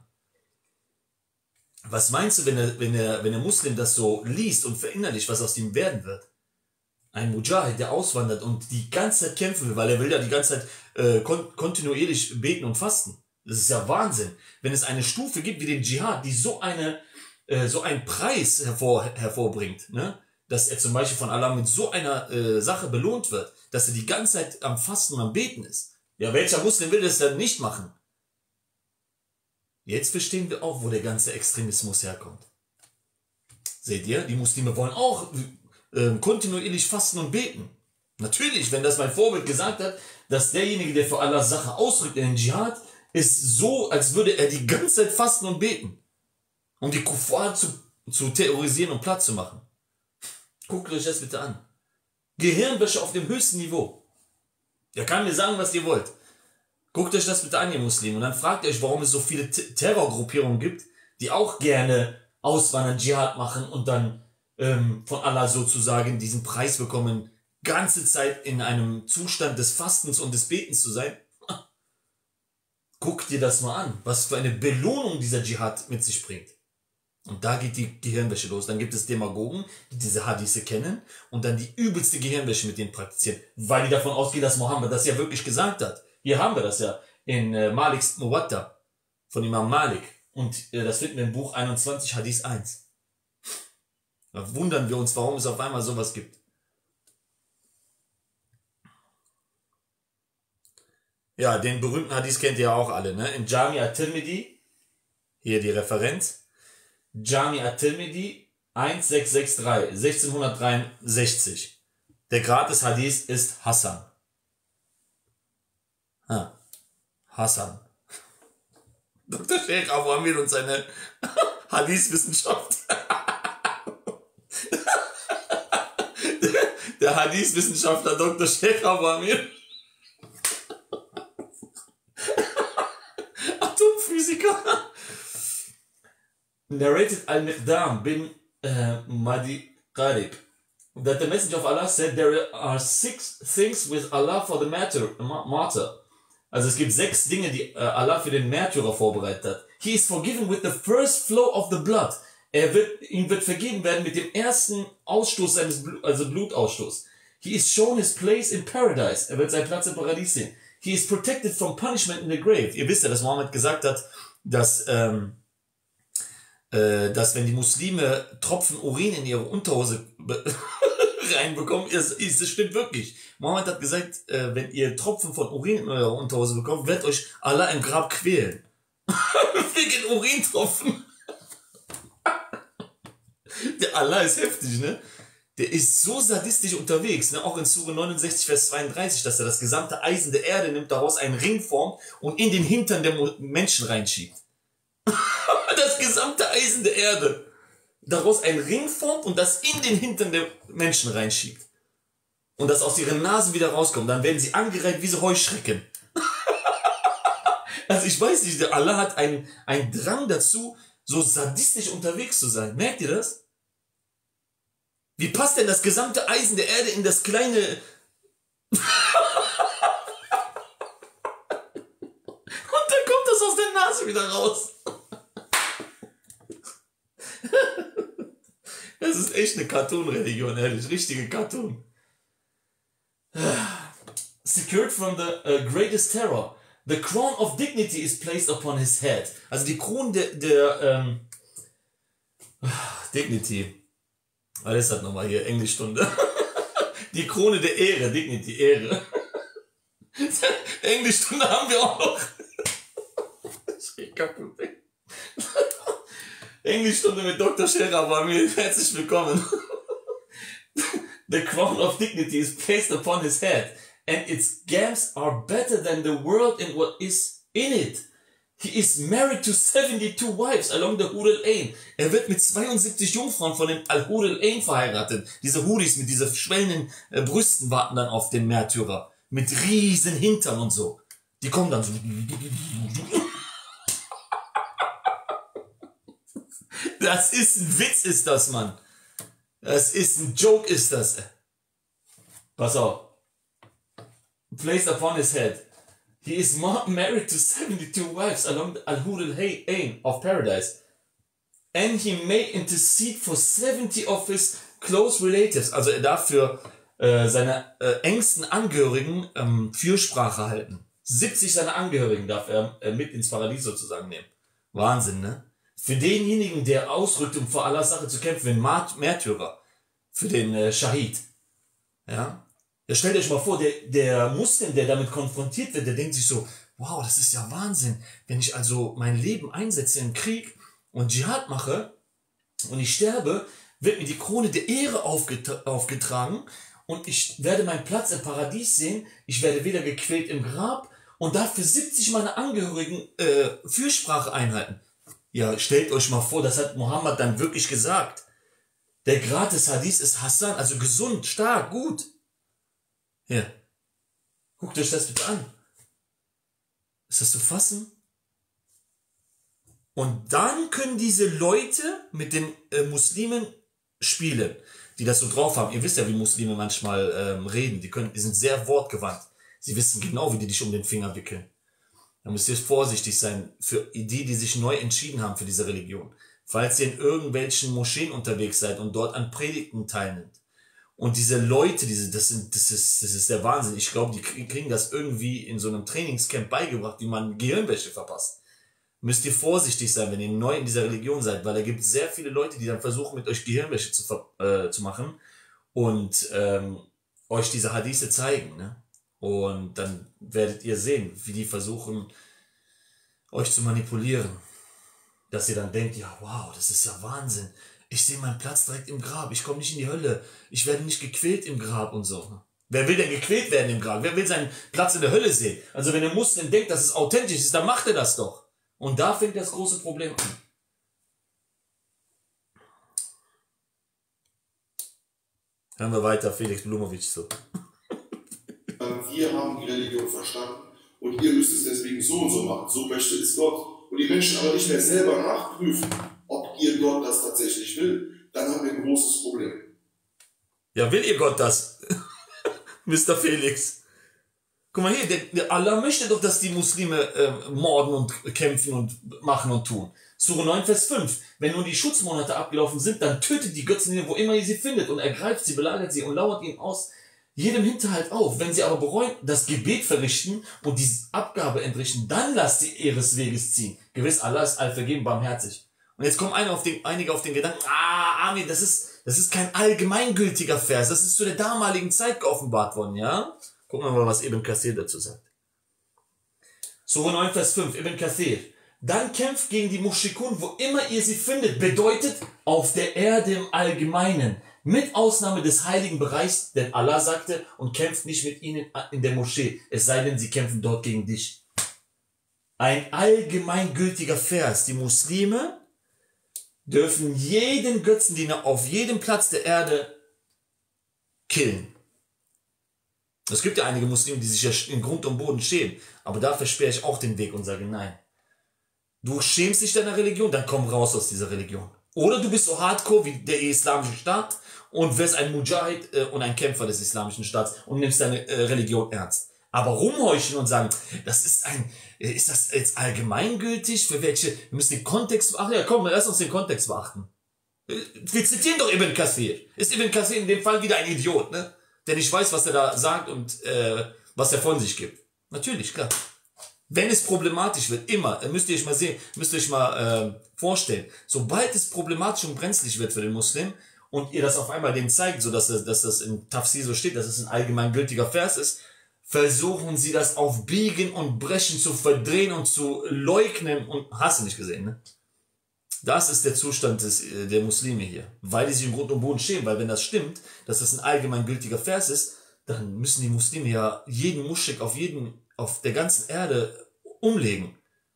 Speaker 1: Was meinst du, wenn der, wenn der, wenn der Muslim das so liest und verinnerlicht, was aus ihm werden wird? Ein Mujahid, der auswandert und die ganze Zeit kämpfen will, weil er will ja die ganze Zeit äh, kon kontinuierlich beten und fasten. Das ist ja Wahnsinn. Wenn es eine Stufe gibt wie den Dschihad, die so eine äh, so einen Preis hervor, hervorbringt, ne? Dass er zum Beispiel von Allah mit so einer äh, Sache belohnt wird, dass er die ganze Zeit am Fasten und am Beten ist. Ja, welcher Muslim will das dann nicht machen? Jetzt verstehen wir auch, wo der ganze Extremismus herkommt. Seht ihr, die Muslime wollen auch äh, kontinuierlich fasten und beten. Natürlich, wenn das mein Vorbild gesagt hat, dass derjenige, der für Allahs Sache ausrückt in den Dschihad, ist so, als würde er die ganze Zeit fasten und beten, um die Kuffar zu, zu terrorisieren und platt zu machen. Guckt euch das bitte an. Gehirnwäsche auf dem höchsten Niveau. Er kann mir sagen, was ihr wollt. Guckt euch das bitte an, ihr Muslime. Und dann fragt ihr euch, warum es so viele T Terrorgruppierungen gibt, die auch gerne auswandern, Dschihad machen und dann ähm, von Allah sozusagen diesen Preis bekommen, ganze Zeit in einem Zustand des Fastens und des Betens zu sein. Guck dir das mal an, was für eine Belohnung dieser Dschihad mit sich bringt. Und da geht die Gehirnwäsche los. Dann gibt es Demagogen, die diese Hadithe kennen und dann die übelste Gehirnwäsche mit denen praktizieren, weil die davon ausgehen, dass Mohammed das ja wirklich gesagt hat. Hier haben wir das ja in äh, Maliks Muwatta von Imam Malik. Und äh, das finden wir im Buch einundzwanzig, Hadith eins. Da wundern wir uns, warum es auf einmal sowas gibt. Ja, den berühmten Hadith kennt ihr ja auch alle, ne? In Jami at-Tirmidhi, hier die Referenz, Jami at-Tirmidhi sechzehn sechs drei, sechzehnhundertdreiundsechzig. Der Grad des Hadiths ist Hassan. Ha. Hassan. Doktor Sheikh Abu Amir und seine Hadith-Wissenschaft. Der Hadith-Wissenschaftler Doktor Sheikh Abu Amir. Physiker. Narrated Al-Miqdam bin uh, Madi Qarib that the Messenger of Allah said there are six things with Allah for the matter, martyr. Also es gibt sechs Dinge, die uh, Allah für den Märtyrer vorbereitet hat. He is forgiven with the first flow of the blood. Er wird, ihm wird vergeben werden mit dem ersten Ausstoß seines Blut, also Blutausstoß. He is shown his place in paradise. Er wird seinen Platz im Paradies sehen. He is protected from punishment in the grave. Ihr wisst ja, dass Mohammed gesagt hat, dass, ähm, äh, dass wenn die Muslime Tropfen Urin in ihre Unterhose reinbekommen, ist, ist, das stimmt wirklich. Mohammed hat gesagt, äh, wenn ihr Tropfen von Urin in eure Unterhose bekommt, wird euch Allah im Grab quälen. Wegen Urintropfen. Der Allah ist heftig, ne? Der ist so sadistisch unterwegs, ne? Auch in Sure neunundsechzig, Vers zweiunddreißig, dass er das gesamte Eisen der Erde nimmt, daraus einen Ring formt und in den Hintern der Menschen reinschiebt. Das gesamte Eisen der Erde. Daraus einen Ring formt und das in den Hintern der Menschen reinschiebt. Und das aus ihren Nasen wieder rauskommt. Dann werden sie angereiht wie so Heuschrecken. Also ich weiß nicht, der Allah hat einen, einen Drang dazu, so sadistisch unterwegs zu sein. Merkt ihr das? Wie passt denn das gesamte Eisen der Erde in das kleine... Und dann kommt das aus der Nase wieder raus. Das ist echt eine Cartoon-Religion, ehrlich. Richtige Cartoon. Secured from the uh, greatest terror. The crown of dignity is placed upon his head. Also die Krone der... der ähm, Dignity. Was ist das nochmal hier? Englischstunde. Die Krone der Ehre. Dignity, Ehre. Englischstunde haben wir auch noch. Ich krieg kaputt. Englischstunde mit Doktor Scherer war mir. Herzlich willkommen. The crown of dignity is placed upon his head, and its gams are better than the world and what is in it. He is married to seventy-two wives along the Hur al-Ain. Er wird mit zweiundsiebzig Jungfrauen von dem Al-Hur al-Ain verheiratet. Diese Huris mit diesen schwellenden äh, Brüsten warten dann auf den Märtyrer. Mit riesen Hintern und so. Die kommen dann so. Das ist ein Witz, ist das, Mann. Das ist ein Joke, ist das. Pass auf. Placed upon his head. He is married to seventy-two wives along the Al-Hur al-Ain of paradise. And he may intercede for seventy of his close relatives. Also er darf für äh, seine äh, engsten Angehörigen ähm, Fürsprache halten. siebzig seiner Angehörigen darf er äh, mit ins Paradies sozusagen nehmen. Wahnsinn, ne? Für denjenigen, der ausrückt, um vor aller Sache zu kämpfen, den Märtyrer. Für den äh, Shahid. Ja? Ja, stellt euch mal vor, der, der Muslim, der damit konfrontiert wird, der denkt sich so, wow, das ist ja Wahnsinn. Wenn ich also mein Leben einsetze im Krieg und Dschihad mache und ich sterbe, wird mir die Krone der Ehre aufget aufgetragen und ich werde meinen Platz im Paradies sehen. Ich werde wieder gequält im Grab und darf für siebzig meiner Angehörigen äh, Fürsprache einhalten. Ja, stellt euch mal vor, das hat Mohammed dann wirklich gesagt. Der Grad des Hadiths ist Hassan, also gesund, stark, gut. Hier, guckt euch das bitte an. Ist das zu fassen? Und dann können diese Leute mit den äh, Muslimen spielen, die das so drauf haben. Ihr wisst ja, wie Muslime manchmal ähm, reden. Die, können, die sind sehr wortgewandt. Sie wissen genau, wie die dich um den Finger wickeln. Da müsst ihr vorsichtig sein für die, die sich neu entschieden haben für diese Religion. Falls ihr in irgendwelchen Moscheen unterwegs seid und dort an Predigten teilnimmt. Und diese Leute, diese, das sind, das ist, das ist der Wahnsinn. Ich glaube, die kriegen das irgendwie in so einem Trainingscamp beigebracht, wie man Gehirnwäsche verpasst. Müsst ihr vorsichtig sein, wenn ihr neu in dieser Religion seid, weil da gibt es sehr viele Leute, die dann versuchen, mit euch Gehirnwäsche zu, äh, zu machen und ähm, euch diese Hadithe zeigen, ne? Und dann werdet ihr sehen, wie die versuchen, euch zu manipulieren. Dass ihr dann denkt, ja, wow, das ist ja Wahnsinn. Ich sehe meinen Platz direkt im Grab. Ich komme nicht in die Hölle. Ich werde nicht gequält im Grab und so. Wer will denn gequält werden im Grab? Wer will seinen Platz in der Hölle sehen? Also wenn der Muslim denkt, dass es authentisch ist, dann macht er das doch. Und da fängt das große Problem an. Hören wir weiter, Felix Blumowitsch so.
Speaker 2: Wir haben die Religion verstanden und ihr müsst es deswegen so und so machen. So möchte es Gott. Und die Menschen aber nicht mehr selber nachprüfen, ob ihr Gott das tatsächlich will, dann haben wir ein großes Problem.
Speaker 1: Ja, will ihr Gott das? Mister Felix. Guck mal hier, der, der Allah möchte doch, dass die Muslime äh, morden und kämpfen und machen und tun. Sure neun, Vers fünf. Wenn nun die Schutzmonate abgelaufen sind, dann tötet die Götzen, wo immer ihr sie findet, und ergreift sie, belagert sie und lauert ihnen aus jedem Hinterhalt auf. Wenn sie aber bereuen, das Gebet verrichten und die Abgabe entrichten, dann lasst sie ihres Weges ziehen. Gewiss, Allah ist allvergeben, barmherzig. Und jetzt kommen einige auf den, einige auf den Gedanken, ah, Armin, das ist, das ist kein allgemeingültiger Vers, das ist zu der damaligen Zeit geoffenbart worden, ja? Gucken wir mal, was Ibn Kathir dazu sagt. Sure neun, Vers fünf, Ibn Kathir. Dann kämpft gegen die Mushrikun, wo immer ihr sie findet, bedeutet auf der Erde im Allgemeinen. Mit Ausnahme des heiligen Bereichs, denn Allah sagte, und kämpft nicht mit ihnen in der Moschee, es sei denn, sie kämpfen dort gegen dich. Ein allgemeingültiger Vers. Die Muslime dürfen jeden Götzendiener auf jedem Platz der Erde killen. Es gibt ja einige Muslime, die sich ja in Grund und Boden schämen, aber da versperre ich auch den Weg und sage, nein. Du schämst dich deiner Religion, dann komm raus aus dieser Religion. Oder du bist so hardcore wie der islamische Staat und wirst ein Mujahid äh, und ein Kämpfer des islamischen Staats und nimmst deine äh, Religion ernst. Aber rumheucheln und sagen, das ist ein, äh, ist das jetzt allgemeingültig? Für welche, wir müssen den Kontext beachten. Ja, komm, lass uns den Kontext beachten. Wir zitieren doch Ibn Kathir. Ist Ibn Kathir in dem Fall wieder ein Idiot, ne? Der nicht weiß, was er da sagt und äh, was er von sich gibt. Natürlich, klar. Wenn es problematisch wird, immer, müsst ihr euch mal sehen, müsst ihr euch mal äh, vorstellen, sobald es problematisch und brenzlig wird für den Muslim und ihr das auf einmal dem zeigt, so dass das, dass das im Tafsir so steht, dass es ein allgemeingültiger Vers ist, versuchen sie das auf Biegen und Brechen zu verdrehen und zu leugnen und hast du nicht gesehen, ne? Das ist der Zustand des, der Muslime hier, weil die sich im Grund und Boden schämen, weil wenn das stimmt, dass das ein allgemeingültiger Vers ist, dann müssen die Muslime ja jeden Muschrik auf jeden, auf der ganzen Erde umlegen.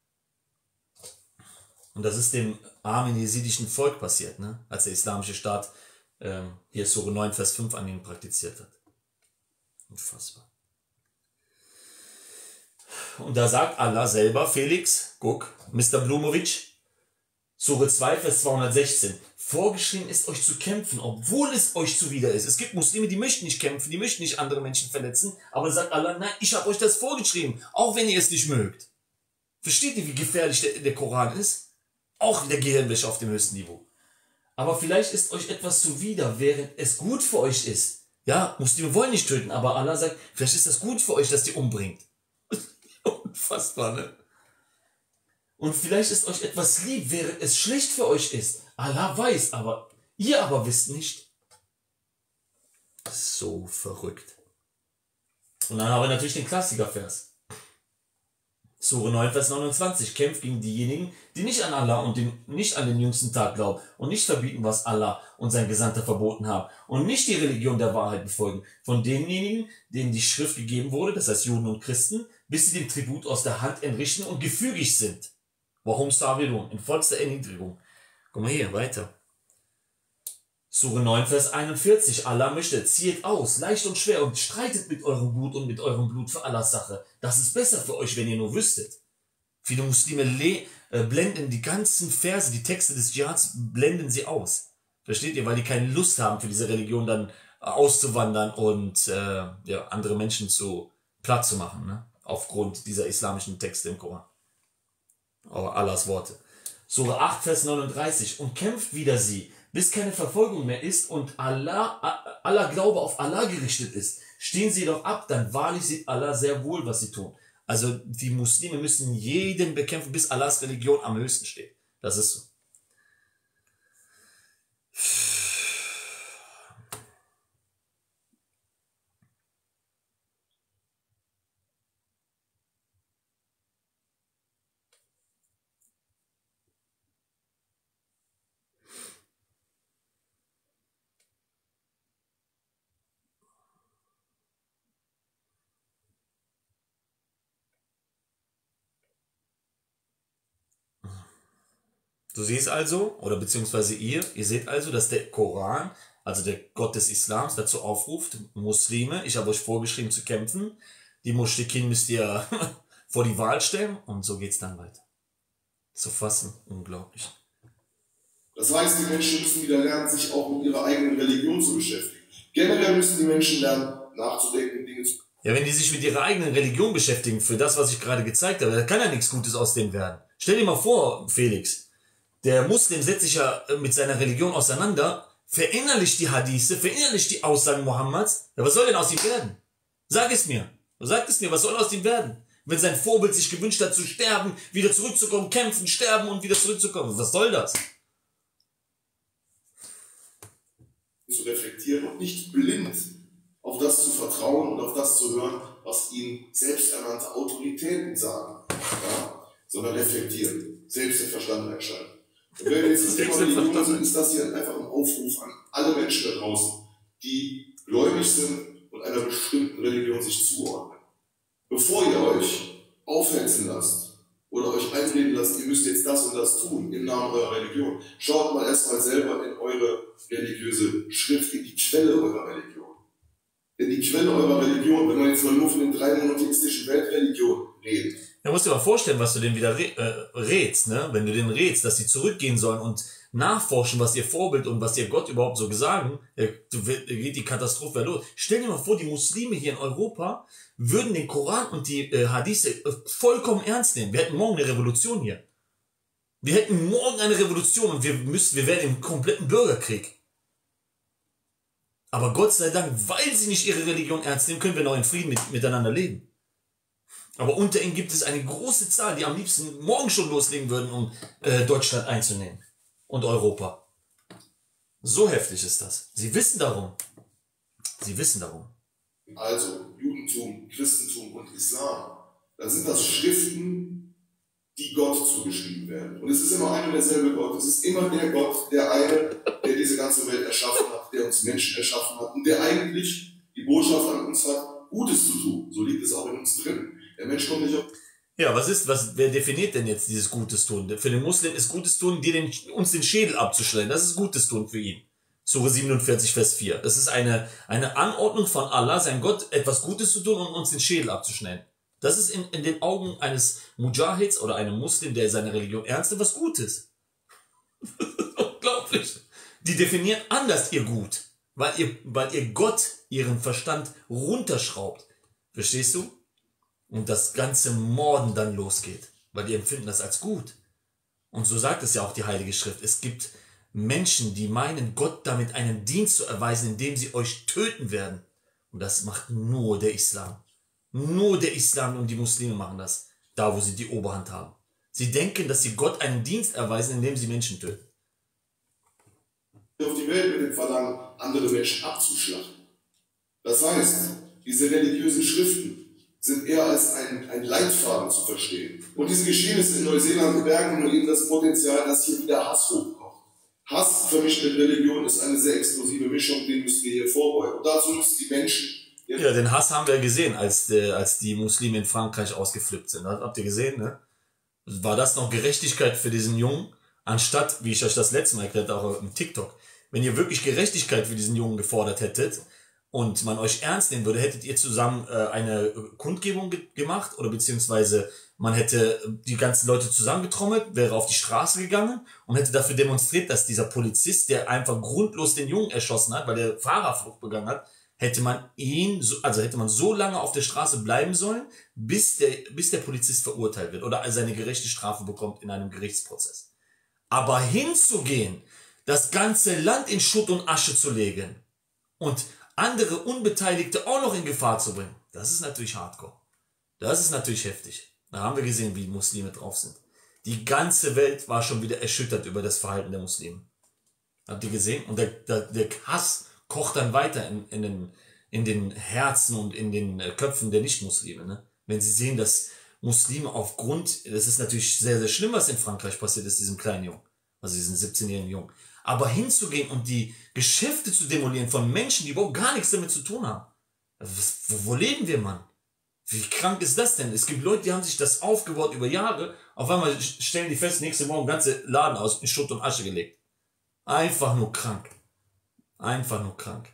Speaker 1: Und das ist dem armen jesidischen Volk passiert, ne? Als der islamische Staat ähm, hier Sure neun, Vers fünf an ihnen praktiziert hat. Unfassbar. Und da sagt Allah selber, Felix, guck, Mister Blumowitsch, Sure zwei, Vers zweihundertsechzehn. Vorgeschrieben ist euch zu kämpfen, obwohl es euch zuwider ist. Es gibt Muslime, die möchten nicht kämpfen, die möchten nicht andere Menschen verletzen, aber sagt Allah, nein, ich habe euch das vorgeschrieben, auch wenn ihr es nicht mögt. Versteht ihr, wie gefährlich der, der Koran ist? Auch der Gehirnwäsche auf dem höchsten Niveau. Aber vielleicht ist euch etwas zuwider, während es gut für euch ist. Ja, Muslime wollen nicht töten, aber Allah sagt, vielleicht ist das gut für euch, dass die umbringt. Unfassbar, ne? Und vielleicht ist euch etwas lieb, während es schlecht für euch ist. Allah weiß, aber ihr aber wisst nicht. So verrückt. Und dann haben wir natürlich den Klassikervers. Sure neun, Vers neunundzwanzig. Kämpft gegen diejenigen, die nicht an Allah und den, nicht an den jüngsten Tag glauben und nicht verbieten, was Allah und sein Gesandter verboten haben und nicht die Religion der Wahrheit befolgen. Von denjenigen, denen die Schrift gegeben wurde, das heißt Juden und Christen, bis sie den Tribut aus der Hand entrichten und gefügig sind. Warum Sabirun? In vollster Erniedrigung. Guck mal hier, weiter. Sure neun, Vers einundvierzig. Allah möchte, zieht aus, leicht und schwer, und streitet mit eurem Blut und mit eurem Blut für Allahs Sache. Das ist besser für euch, wenn ihr nur wüsstet. Viele Muslime le äh, blenden die ganzen Verse, die Texte des Dschihads, blenden sie aus. Versteht ihr? Weil die keine Lust haben, für diese Religion dann äh, auszuwandern und äh, ja, andere Menschen zu platt zu machen. Ne? aufgrund dieser islamischen Texte im Koran. Aber Allahs Worte. Sura acht, Vers neununddreißig. Und kämpft wider sie, bis keine Verfolgung mehr ist und Allah, aller Glaube auf Allah gerichtet ist. Stehen sie doch ab, dann wahrlich sieht Allah sehr wohl, was sie tun. Also die Muslime müssen jeden bekämpfen, bis Allahs Religion am höchsten steht. Das ist so. Du siehst also, oder beziehungsweise ihr, ihr seht also, dass der Koran, also der Gott des Islams, dazu aufruft, Muslime, ich habe euch vorgeschrieben zu kämpfen, die Muschrikin müsst ihr vor die Wahl stellen und so geht's dann weiter. Zu fassen, unglaublich.
Speaker 2: Das heißt, die Menschen müssen wieder lernen, sich auch mit ihrer eigenen Religion zu beschäftigen. Generell müssen die Menschen lernen, nachzudenken, Dinge zu...
Speaker 1: Ja, wenn die sich mit ihrer eigenen Religion beschäftigen, für das, was ich gerade gezeigt habe, da kann ja nichts Gutes aus dem werden. Stell dir mal vor, Felix, der Muslim setzt sich ja mit seiner Religion auseinander, verinnerlicht die Hadithe, verinnerlicht die Aussagen Mohammeds. Ja, was soll denn aus ihm werden? Sag es mir. Sag es mir, was soll aus ihm werden? Wenn sein Vorbild sich gewünscht hat zu sterben, wieder zurückzukommen, kämpfen, sterben und wieder zurückzukommen. Was soll das?
Speaker 2: Zu reflektieren und nicht blind auf das zu vertrauen und auf das zu hören, was ihnen selbsternannte Autoritäten sagen, ja? Sondern reflektieren, selbst den Verstand einschalten. Und wenn wir jetzt das Thema Religion sind, ist das hier einfach ein Aufruf an alle Menschen da draußen, die gläubig sind und einer bestimmten Religion sich zuordnen. Bevor ihr euch aufhetzen lasst oder euch einreden lasst, ihr müsst jetzt das und das tun im Namen eurer Religion, schaut mal erstmal selber in eure religiöse Schrift, in die Quelle eurer Religion. Denn die Quelle eurer Religion, wenn man jetzt mal nur von den drei monotheistischen Weltreligionen redet,
Speaker 1: da musst du dir mal vorstellen, was du denen wieder äh, rätst, ne? Wenn du denen rätst, dass sie zurückgehen sollen und nachforschen, was ihr Vorbild und was ihr Gott überhaupt so sagen, da geht die Katastrophe los. Stell dir mal vor, die Muslime hier in Europa würden den Koran und die äh, Hadithe vollkommen ernst nehmen. Wir hätten morgen eine Revolution hier. Wir hätten morgen eine Revolution und wir müssten, wir wären im kompletten Bürgerkrieg. Aber Gott sei Dank, weil sie nicht ihre Religion ernst nehmen, können wir noch in Frieden mit, miteinander leben. Aber unter ihnen gibt es eine große Zahl, die am liebsten morgen schon loslegen würden, um äh, Deutschland einzunehmen und Europa. So heftig ist das. Sie wissen darum. Sie wissen darum.
Speaker 2: Also Judentum, Christentum und Islam, dann sind das Schriften, die Gott zugeschrieben werden. Und es ist immer ein und derselbe Gott. Es ist immer der Gott, der eine, der diese ganze Welt erschaffen hat, der uns Menschen erschaffen hat und der eigentlich die Botschaft an uns hat, Gutes zu tun. So liegt es auch in uns drin. Der Mensch kommt nicht auf...
Speaker 1: Ja, was ist, was, wer definiert denn jetzt dieses Gutes tun? Für den Muslim ist Gutes tun, dir den, uns den Schädel abzuschneiden. Das ist Gutes tun für ihn. Sura siebenundvierzig, Vers vier. Das ist eine, eine Anordnung von Allah, sein Gott, etwas Gutes zu tun und uns den Schädel abzuschneiden. Das ist in, in den Augen eines Mujahids oder einem Muslim, der seine Religion ernst nimmt, was Gutes. Unglaublich. Die definieren anders ihr Gut, weil ihr, weil ihr Gott ihren Verstand runterschraubt. Verstehst du? Und das ganze Morden dann losgeht, weil die empfinden das als gut. Und so sagt es ja auch die Heilige Schrift. Es gibt Menschen, die meinen, Gott damit einen Dienst zu erweisen, indem sie euch töten werden. Und das macht nur der Islam. Nur der Islam und die Muslime machen das, da wo sie die Oberhand haben. Sie denken, dass sie Gott einen Dienst erweisen, indem sie Menschen töten.
Speaker 2: Auf die Welt mit dem Verlangen, andere Menschen abzuschlachten. Das heißt, diese religiösen Schriften sind eher als ein, ein Leitfaden zu verstehen. Und diese Geschehnisse in Neuseeland bergen nur eben das Potenzial, dass hier wieder Hass hochkommt. Hass vermischt mit Religion ist eine sehr explosive Mischung, den müssen wir hier vorbeugen. Und dazu müssen die Menschen...
Speaker 1: Ja, den Hass haben wir gesehen, als, äh, als die Muslime in Frankreich ausgeflippt sind. Habt ihr gesehen, ne? War das noch Gerechtigkeit für diesen Jungen? Anstatt, wie ich euch das letzte Mal erklärt habe, auch im TikTok, wenn ihr wirklich Gerechtigkeit für diesen Jungen gefordert hättet, und man euch ernst nehmen würde, hättet ihr zusammen äh, eine Kundgebung ge gemacht oder beziehungsweise man hätte die ganzen Leute zusammengetrommelt, wäre auf die Straße gegangen und hätte dafür demonstriert, dass dieser Polizist, der einfach grundlos den Jungen erschossen hat, weil der Fahrerflucht begangen hat, hätte man ihn, also hätte man so lange auf der Straße bleiben sollen, bis der, bis der Polizist verurteilt wird oder seine gerechte Strafe bekommt in einem Gerichtsprozess. Aber hinzugehen, das ganze Land in Schutt und Asche zu legen und andere Unbeteiligte auch noch in Gefahr zu bringen, das ist natürlich hardcore. Das ist natürlich heftig. Da haben wir gesehen, wie Muslime drauf sind. Die ganze Welt war schon wieder erschüttert über das Verhalten der Muslime. Habt ihr gesehen? Und der, der, der Hass kocht dann weiter in, in, den, in den Herzen und in den Köpfen der Nicht-Muslime. Ne? Wenn sie sehen, dass Muslime aufgrund, das ist natürlich sehr, sehr schlimm, was in Frankreich passiert ist, diesem kleinen Jungen, also diesen siebzehnjährigen Jungen. Aber hinzugehen und die Geschäfte zu demolieren von Menschen, die überhaupt gar nichts damit zu tun haben. Wo, wo leben wir, Mann? Wie krank ist das denn? Es gibt Leute, die haben sich das aufgebaut über Jahre. Auf einmal stellen die fest, nächste Morgen ganze Laden aus in Schutt und Asche gelegt. Einfach nur krank. Einfach nur krank.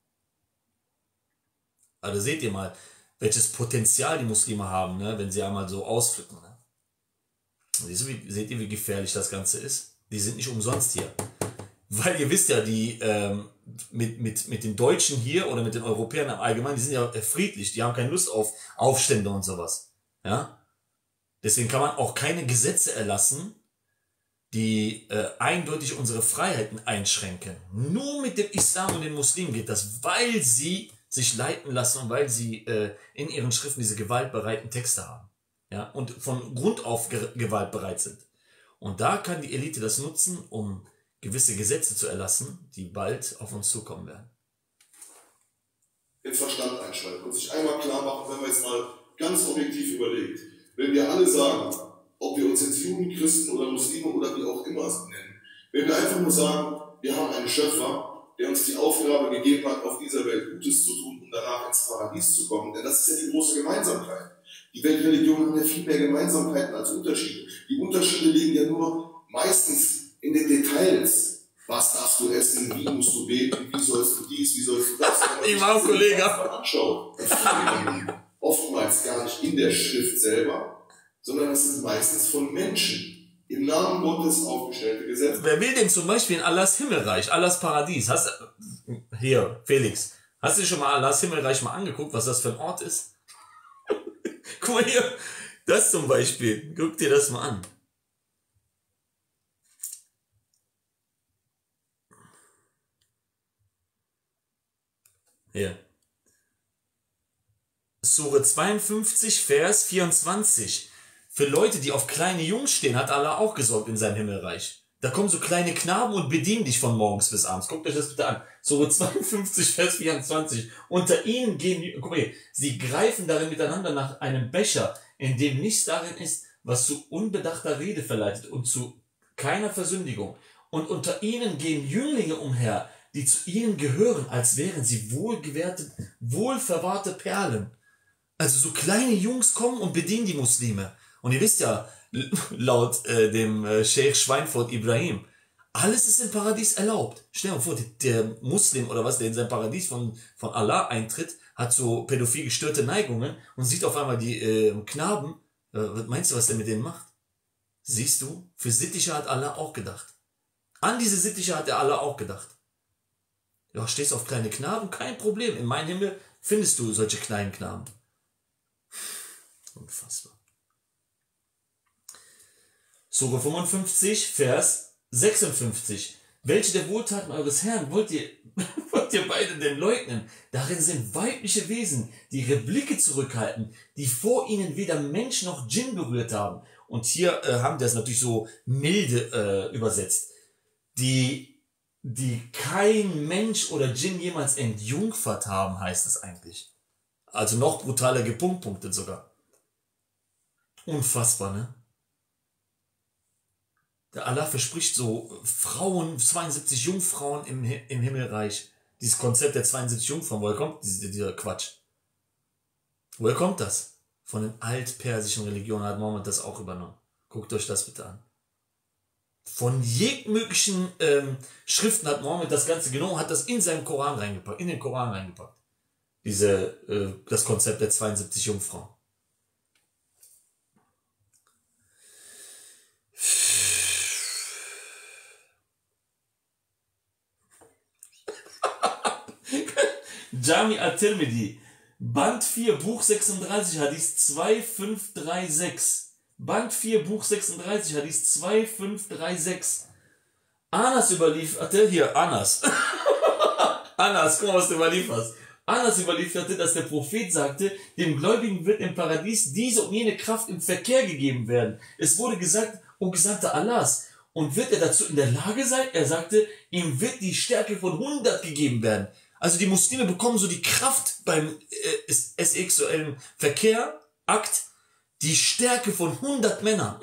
Speaker 1: Also seht ihr mal, welches Potenzial die Muslime haben, ne, wenn sie einmal so ausflippen. Ne? Seht ihr, wie gefährlich das Ganze ist? Die sind nicht umsonst hier. Weil ihr wisst ja, die ähm, mit, mit, mit den Deutschen hier oder mit den Europäern im Allgemeinen, die sind ja friedlich, die haben keine Lust auf Aufstände und sowas. Ja? Deswegen kann man auch keine Gesetze erlassen, die äh, eindeutig unsere Freiheiten einschränken. Nur mit dem Islam und den Muslimen geht das, weil sie sich leiten lassen und weil sie äh, in ihren Schriften diese gewaltbereiten Texte haben. Ja? Und von Grund auf ge gewaltbereit sind. Und da kann die Elite das nutzen, um gewisse Gesetze zu erlassen, die bald auf uns zukommen werden.
Speaker 2: Den Verstand einschalten und sich einmal klar machen, wenn man jetzt mal ganz objektiv überlegt, wenn wir alle sagen, ob wir uns jetzt Juden, Christen oder Muslime oder wie auch immer nennen, wenn wir einfach nur sagen, wir haben einen Schöpfer, der uns die Aufgabe gegeben hat, auf dieser Welt Gutes zu tun und danach ins Paradies zu kommen, denn das ist ja die große Gemeinsamkeit. Die Weltreligionen haben ja viel mehr Gemeinsamkeiten als Unterschiede. Die Unterschiede liegen ja nur meistens in den Details. Was darfst du essen, wie musst du beten, wie sollst du dies, wie sollst du das?
Speaker 1: Ich war Kollege.
Speaker 2: Anschaut. Das ist oftmals gar nicht in der Schrift selber, sondern es sind meistens von Menschen im Namen Gottes aufgestellte Gesetze.
Speaker 1: Wer will denn zum Beispiel in Allahs Himmelreich, Allahs Paradies? Hast, hier, Felix, hast du dir schon mal Allahs Himmelreich mal angeguckt, was das für ein Ort ist? Guck mal hier, das zum Beispiel. Guck dir das mal an. Hier. Sure zweiundfünfzig, Vers vierundzwanzig. Für Leute, die auf kleine Jungs stehen, hat Allah auch gesorgt in seinem Himmelreich. Da kommen so kleine Knaben und bedienen dich von morgens bis abends. Guckt euch das bitte an. Sure zweiundfünfzig, Vers vierundzwanzig. Unter ihnen gehen, guck mal, sie greifen darin miteinander nach einem Becher, in dem nichts darin ist, was zu unbedachter Rede verleitet und zu keiner Versündigung. Und unter ihnen gehen Jünglinge umher, die zu ihnen gehören, als wären sie wohlgewährte, wohlverwahrte Perlen. Also so kleine Jungs kommen und bedienen die Muslime. Und ihr wisst ja, laut äh, dem äh, Sheikh Schweinfurt Ibrahim, alles ist im Paradies erlaubt. Stell dir mal vor, der Muslim oder was, der in sein Paradies von, von Allah eintritt, hat so pädophil gestörte Neigungen und sieht auf einmal die äh, Knaben. Äh, was meinst du, was der mit denen macht? Siehst du, für Sittiche hat Allah auch gedacht. An diese Sittiche hat der Allah auch gedacht. Ja, stehst auf kleine Knaben, kein Problem. In meinem Himmel findest du solche kleinen Knaben. Unfassbar. Sure fünfundfünfzig, Vers sechsundfünfzig. Welche der Wohltaten eures Herrn wollt ihr, wollt ihr beide denn leugnen? Darin sind weibliche Wesen, die ihre Blicke zurückhalten, die vor ihnen weder Mensch noch Djinn berührt haben. Und hier äh, haben die das natürlich so milde äh, übersetzt. Die, die kein Mensch oder Djinn jemals entjungfert haben, heißt es eigentlich. Also noch brutaler gepunktpunktet sogar. Unfassbar, ne? Der Allah verspricht so Frauen, zweiundsiebzig Jungfrauen im, im Himmelreich. Dieses Konzept der zweiundsiebzig Jungfrauen, woher kommt dieser, dieser Quatsch? Woher kommt das? Von den altpersischen Religionen hat Mohammed das auch übernommen. Guckt euch das bitte an. Von jeglichen ähm, Schriften hat Mohammed das Ganze genommen, hat das in seinen Koran reingepackt, in den Koran reingepackt. Diese, äh, das Konzept der zweiundsiebzig Jungfrauen. Jami al-Tirmidhi, Band vier, Buch sechsunddreißig, Hadith zwei fünf drei sechs. Band vier, Buch sechsunddreißig, Hadith zwei fünf drei sechs. Anas überlieferte, hier, Anas. Anas, guck mal, was du überlieferst. Anas überlieferte, dass der Prophet sagte, dem Gläubigen wird im Paradies diese und jene Kraft im Verkehr gegeben werden. Es wurde gesagt, O Gesandter Allahs, und wird er dazu in der Lage sein? Er sagte, ihm wird die Stärke von hundert gegeben werden. Also die Muslime bekommen so die Kraft beim äh, sexuellen Verkehr, Akt, die Stärke von hundert Männern.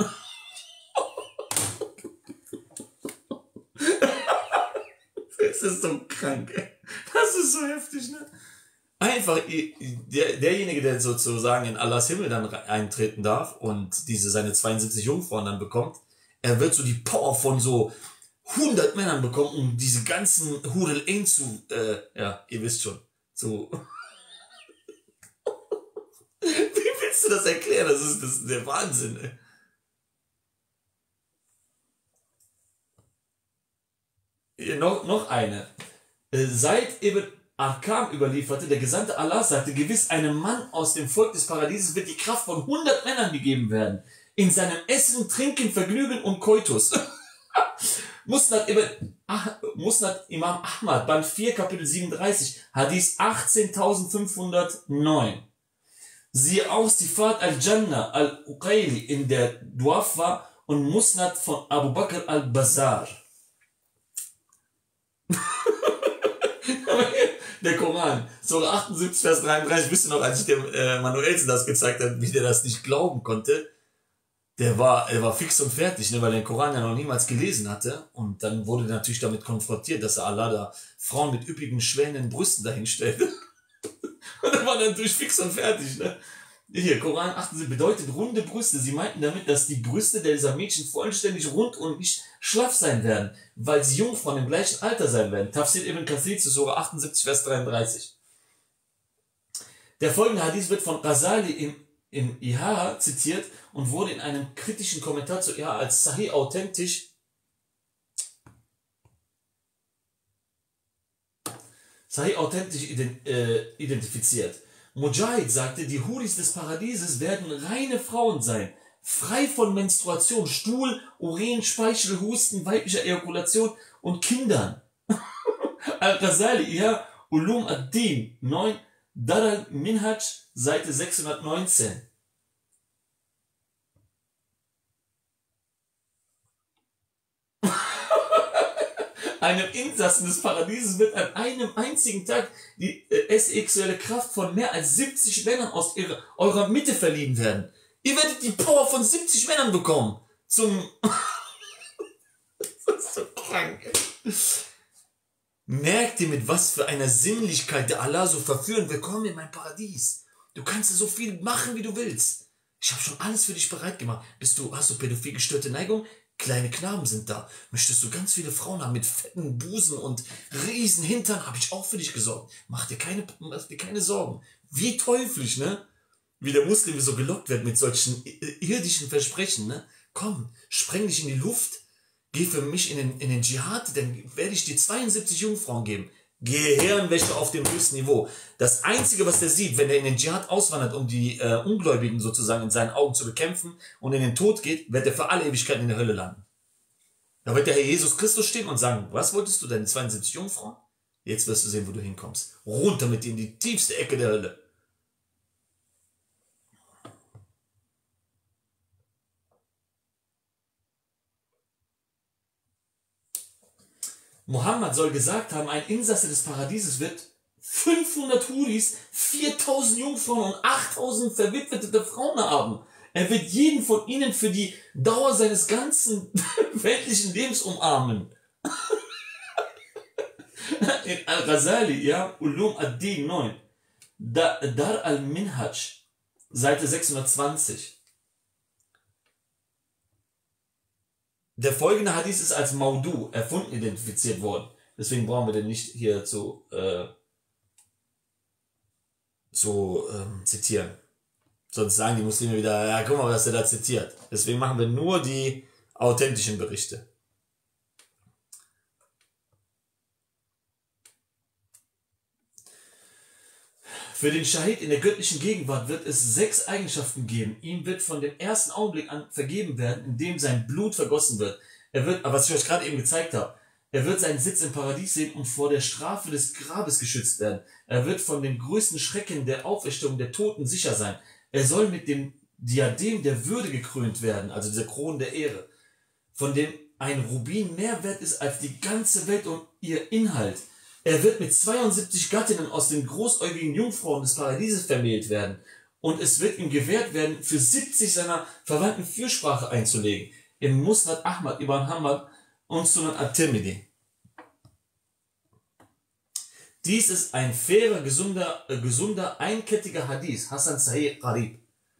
Speaker 1: Das ist so krank, ey. Das ist so heftig, ne? Einfach, der, derjenige, der sozusagen in Allahs Himmel dann eintreten darf und diese seine zweiundsiebzig Jungfrauen dann bekommt, er wird so die Power von so hundert Männern bekommen, um diese ganzen Hurel Ain zu, äh, ja, ihr wisst schon, zu. Wie willst du das erklären? Das ist, das ist der Wahnsinn, ey. Hier, noch, noch eine. Äh, seit Ibn Arkam überlieferte, der Gesandte Allah sagte, gewiss einem Mann aus dem Volk des Paradieses wird die Kraft von hundert Männern gegeben werden. In seinem Essen, Trinken, Vergnügen und Koitus. Musnad, Ibn, ah, Musnad Imam Ahmad, Band vier, Kapitel siebenunddreißig, Hadith achtzehntausendfünfhundertneun. Siehe auch Sifat al-Jannah al-Uqayli in der Duafa und Musnad von Abu Bakr al-Bazar. Der Koran, Surah achtundsiebzig, Vers dreiunddreißig, wisst ihr noch, als ich dem äh, Manuelsen das gezeigt habe, wie der das nicht glauben konnte, der war, er war fix und fertig, ne, weil er den Koran ja noch niemals gelesen hatte, und dann wurde er natürlich damit konfrontiert, dass er Allah da Frauen mit üppigen, schwellenden Brüsten dahinstellte. Und dann war er natürlich fix und fertig, ne. Hier, Koran achtundsiebzig bedeutet runde Brüste. Sie meinten damit, dass die Brüste dieser Mädchen vollständig rund und nicht schlaff sein werden, weil sie Jungfrauen im gleichen Alter sein werden. Tafsir Ibn Kathir zu Surah achtundsiebzig, Vers dreiunddreißig. Der folgende Hadith wird von Ghazali im, im Ihara zitiert und wurde in einem kritischen Kommentar zu Ihara als Sahih authentisch Sahih authentisch ident, äh, identifiziert. Mujahid sagte, die Huris des Paradieses werden reine Frauen sein, frei von Menstruation, Stuhl, Urin, Speichel, Husten, weiblicher Ejakulation und Kindern. Al-Ghazali, ja, Ulum ad-Din, neun, Dar al-Minhaj, Seite sechshundertneunzehn. Einem Insassen des Paradieses wird an einem einzigen Tag die äh, sexuelle Kraft von mehr als siebzig Männern aus ihrer, eurer Mitte verliehen werden. Ihr werdet die Power von siebzig Männern bekommen. Zum... Das ist so krank. Merkt ihr, mit was für einer Sinnlichkeit der Allah so verführen? Willkommen in mein Paradies. Du kannst so viel machen, wie du willst. Ich habe schon alles für dich bereit gemacht. Bist du, hast du pädophil gestörte Neigung? Kleine Knaben sind da. Möchtest du ganz viele Frauen haben mit fetten Busen und riesen Hintern? Habe ich auch für dich gesorgt. Mach dir keine, mach dir keine Sorgen. Wie teuflisch, ne? Wie der Muslim so gelockt wird mit solchen irdischen Versprechen, ne? Komm, spreng dich in die Luft. Geh für mich in den, in den Dschihad, dann werde ich dir zweiundsiebzig Jungfrauen geben. Gehirnwäsche auf dem höchsten Niveau. Das Einzige, was er sieht, wenn er in den Dschihad auswandert, um die äh, Ungläubigen sozusagen in seinen Augen zu bekämpfen und in den Tod geht, wird er für alle Ewigkeit in der Hölle landen. Da wird der Herr Jesus Christus stehen und sagen, was wolltest du denn, zweiundsiebzig Jungfrauen? Jetzt wirst du sehen, wo du hinkommst. Runter mit dir in die tiefste Ecke der Hölle. Mohammed soll gesagt haben, ein Insasse des Paradieses wird fünfhundert Huris, viertausend Jungfrauen und achttausend verwitwete Frauen haben. Er wird jeden von ihnen für die Dauer seines ganzen weltlichen Lebens umarmen. In Al-Ghazali, ja, Ulum ad-Din neun, Dar al-Minhaj, Seite sechshundertzwanzig. Der folgende Hadith ist als Maudu, erfunden, identifiziert worden. Deswegen brauchen wir den nicht hier zu, äh, zu ähm, zitieren. Sonst sagen die Muslime wieder, ja, guck mal, was er da zitiert. Deswegen machen wir nur die authentischen Berichte. Für den Schahid in der göttlichen Gegenwart wird es sechs Eigenschaften geben. Ihm wird von dem ersten Augenblick an vergeben werden, in dem sein Blut vergossen wird. Er wird, was ich euch gerade eben gezeigt habe, er wird seinen Sitz im Paradies sehen und vor der Strafe des Grabes geschützt werden. Er wird von den größten Schrecken der Auferstehung der Toten sicher sein. Er soll mit dem Diadem der Würde gekrönt werden, also dieser Kronen der Ehre, von dem ein Rubin mehr wert ist als die ganze Welt und ihr Inhalt. Er wird mit zweiundsiebzig Gattinnen aus den großäugigen Jungfrauen des Paradieses vermählt werden. Und es wird ihm gewährt werden, für siebzig seiner Verwandten Fürsprache einzulegen. Im Musnad Ahmad ibn Hanbal und Sunan at-Tirmidhi. Dies ist ein fairer, gesunder, äh, gesunder, einkettiger Hadith. Hasan Sahih Qarib.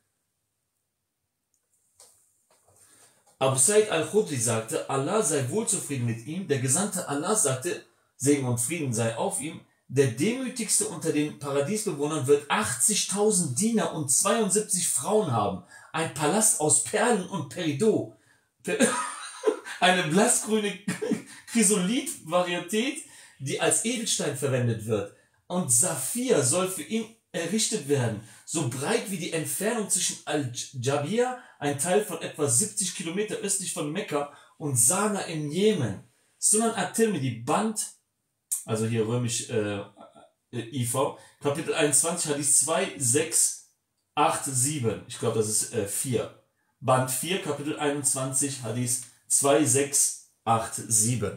Speaker 1: Abu Sa'id al-Khudri sagte, Allah sei wohlzufrieden mit ihm. Der Gesandte Allah sagte, Segen und Frieden sei auf ihm. Der Demütigste unter den Paradiesbewohnern wird achtzigtausend Diener und zweiundsiebzig Frauen haben. Ein Palast aus Perlen und Peridot. Eine blassgrüne Chrysolith-Varietät, die als Edelstein verwendet wird. Und Saphir soll für ihn errichtet werden, so breit wie die Entfernung zwischen Al-Jabir, ein Teil von etwa siebzig Kilometer östlich von Mekka, und Sana im Jemen. Sunan at-Tirmidhi, Band, also hier römisch äh, I V, Kapitel einundzwanzig, Hadith zwei sechs acht sieben. Ich glaube, das ist äh, vier. Band vier, Kapitel einundzwanzig, Hadith zwei sechs acht sieben.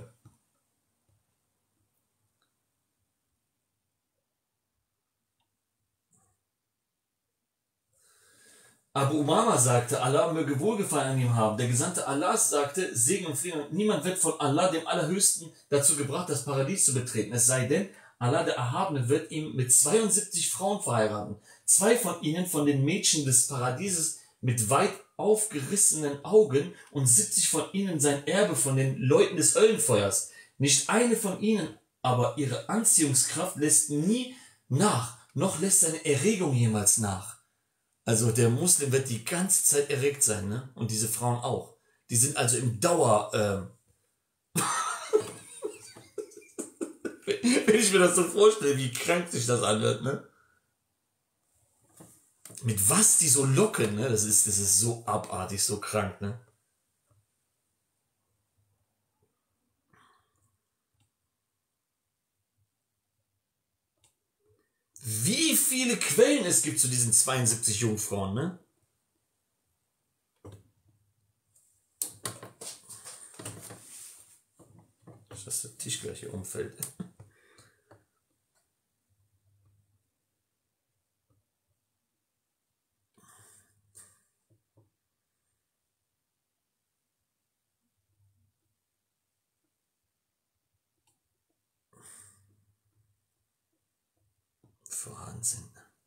Speaker 1: Abu Umama sagte, Allah möge Wohlgefallen an ihm haben. Der Gesandte Allahs sagte, Segen und Frieden, niemand wird von Allah, dem Allerhöchsten, dazu gebracht, das Paradies zu betreten. Es sei denn, Allah der Erhabene wird ihm mit zweiundsiebzig Frauen verheiraten. Zwei von ihnen von den Mädchen des Paradieses mit weit aufgerissenen Augen und siebzig von ihnen sein Erbe von den Leuten des Höllenfeuers. Nicht eine von ihnen, aber ihre Anziehungskraft lässt nie nach, noch lässt seine Erregung jemals nach. Also der Muslim wird die ganze Zeit erregt sein, ne? Und diese Frauen auch. Die sind also im Dauer... Ähm Wenn ich mir das so vorstelle, wie krank sich das anhört, ne? Mit was die so locken, ne? Das ist, das ist so abartig, so krank, ne? Wie viele Quellen es gibt zu diesen zweiundsiebzig Jungfrauen, ne? Dass der Tisch gleich hier umfällt. Wahnsinn.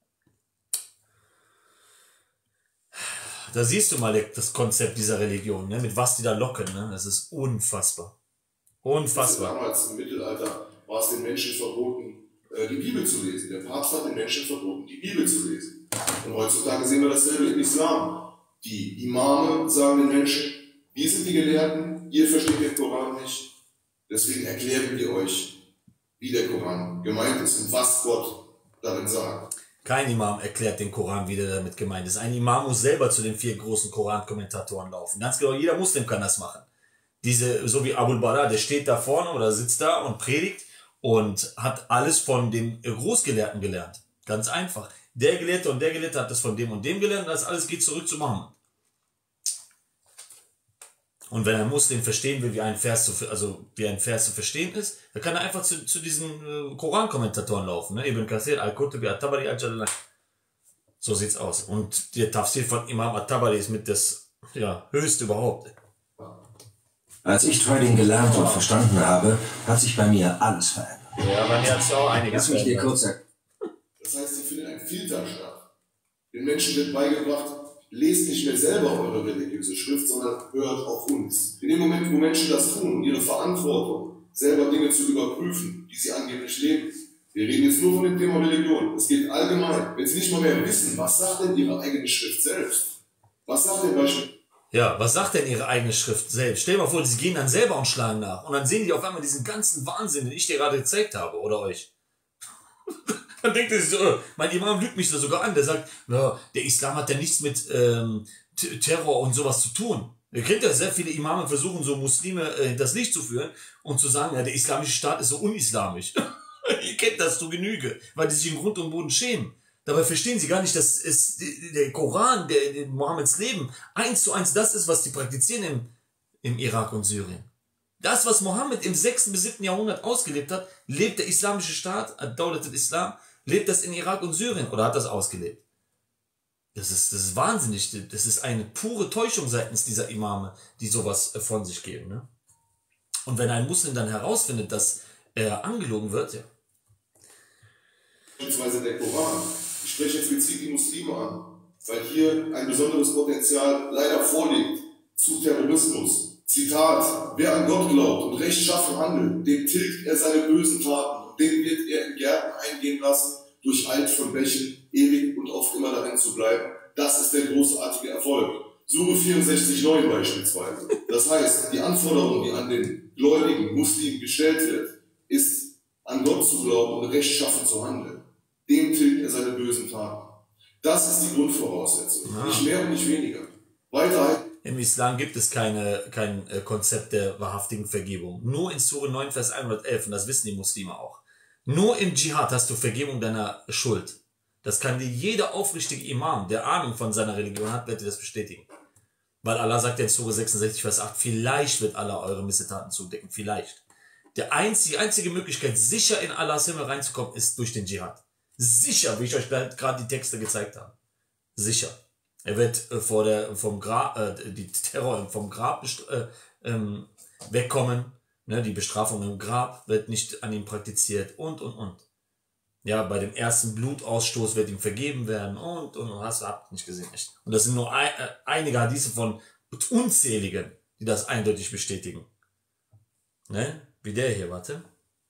Speaker 1: Da siehst du mal das Konzept dieser Religion, ne? Mit was die da locken. Ne? Das ist unfassbar. Unfassbar.
Speaker 2: Damals im Mittelalter war es den Menschen verboten, die Bibel zu lesen. Der Papst hat den Menschen verboten, die Bibel zu lesen. Und heutzutage sehen wir dasselbe im Islam. Die Imame sagen den Menschen, wir sind die Gelehrten, ihr versteht den Koran nicht. Deswegen erklären wir euch, wie der Koran gemeint ist und was Gott darin sagt.
Speaker 1: Kein Imam erklärt den Koran, wie der damit gemeint ist. Ein Imam muss selber zu den vier großen Koran-Kommentatoren laufen. Ganz genau, jeder Muslim kann das machen. Diese, so wie Abul Bara, der steht da vorne oder sitzt da und predigt und hat alles von dem Großgelehrten gelernt. Ganz einfach. Der Gelehrte und der Gelehrte hat das von dem und dem gelernt und das alles geht zurück zu Mohammed. Und wenn ein Muslim verstehen will, wie ein Vers zu, also wie ein Vers zu verstehen ist, dann kann er einfach zu, zu diesen äh, Koran-Kommentatoren laufen. Ne? Ibn Kathir, Al-Qurtubi, At-Tabari, Al-Jalalain. So sieht's aus. Und der Tafsir von Imam At-Tabari ist mit das ja, höchste überhaupt.
Speaker 3: Als ich Trading gelernt und verstanden habe, hat sich bei mir alles verändert.
Speaker 1: Ja, bei mir hat es auch einiges
Speaker 3: Lass mich dir kurz sagen.
Speaker 2: Das heißt, sie findet ein Filter statt. Den Menschen wird beigebracht, lest nicht mehr selber eure religiöse Schrift, sondern hört auf uns. In dem Moment, wo Menschen das tun und ihre Verantwortung, selber Dinge zu überprüfen, die sie angeblich leben. Wir reden jetzt nur von dem Thema Religion. Es geht allgemein. Wenn sie nicht mal mehr wissen, was sagt denn ihre eigene Schrift selbst? Was sagt denn Beispiel?
Speaker 1: Ja, was sagt denn ihre eigene Schrift selbst? Stell dir mal vor, sie gehen dann selber und schlagen nach. Und dann sehen die auf einmal diesen ganzen Wahnsinn, den ich dir gerade gezeigt habe, oder euch. Dann denkt er sich so, oh, mein Imam lügt mich da sogar an, der sagt, ja, der Islam hat ja nichts mit ähm, Terror und sowas zu tun. Ihr kennt ja, sehr viele Imame versuchen so Muslime äh, hinters Licht zu führen und zu sagen, ja, der islamische Staat ist so unislamisch. Ihr kennt das zu Genüge, weil die sich im Grund und Boden schämen. Dabei verstehen sie gar nicht, dass es der Koran, der, der Mohammeds Leben, eins zu eins das ist, was die praktizieren im, im Irak und Syrien. Das, was Mohammed im sechsten bis siebten Jahrhundert ausgelebt hat, lebt der islamische Staat, Ad-Dawlat al-Islam, lebt das in Irak und Syrien oder hat das ausgelebt. Das ist, das ist wahnsinnig. Das ist eine pure Täuschung seitens dieser Imame, die sowas von sich geben. Ne? Und wenn ein Muslim dann herausfindet, dass er angelogen wird, ja.
Speaker 2: Beispielsweise der Koran. Ich spreche jetzt gezielt die Muslime an, weil hier ein besonderes Potenzial leider vorliegt zu Terrorismus. Zitat: Wer an Gott glaubt und rechtschaffen handelt, dem tilgt er seine bösen Taten und den wird er in Gärten eingehen lassen, durch Alt von Bächen, ewig und auf immer darin zu bleiben. Das ist der großartige Erfolg. Sure vierundsechzig neun beispielsweise. Das heißt, die Anforderung, die an den gläubigen Muslimen gestellt wird, ist, an Gott zu glauben und rechtschaffen zu handeln. Dem tilgt er seine bösen Taten. Das ist die Grundvoraussetzung. Ja. Nicht mehr und nicht weniger. Weiter.
Speaker 1: Im Islam gibt es keine, kein äh, Konzept der wahrhaftigen Vergebung. Nur in Sure neun, Vers hundertelf, und das wissen die Muslime auch. Nur im Dschihad hast du Vergebung deiner Schuld. Das kann dir jeder aufrichtige Imam, der Ahnung von seiner Religion hat, wird dir das bestätigen. Weil Allah sagt ja in Sure sechsundsechzig, Vers acht, vielleicht wird Allah eure Missetaten zudecken. Vielleicht. Der einzige, die einzige Möglichkeit, sicher in Allahs Himmel reinzukommen, ist durch den Dschihad. Sicher, wie ich euch gerade die Texte gezeigt habe. Sicher. Er wird äh, vor der, vom Grab, äh, die Terror vom Grab äh, ähm, wegkommen. Ne, die Bestrafung im Grab wird nicht an ihm praktiziert und, und, und. Ja, bei dem ersten Blutausstoß wird ihm vergeben werden und, und, und. Hast du habt nicht gesehen, echt. Und das sind nur ein, äh, einige Hadithe von unzähligen, die das eindeutig bestätigen. Ne? Wie der hier, warte.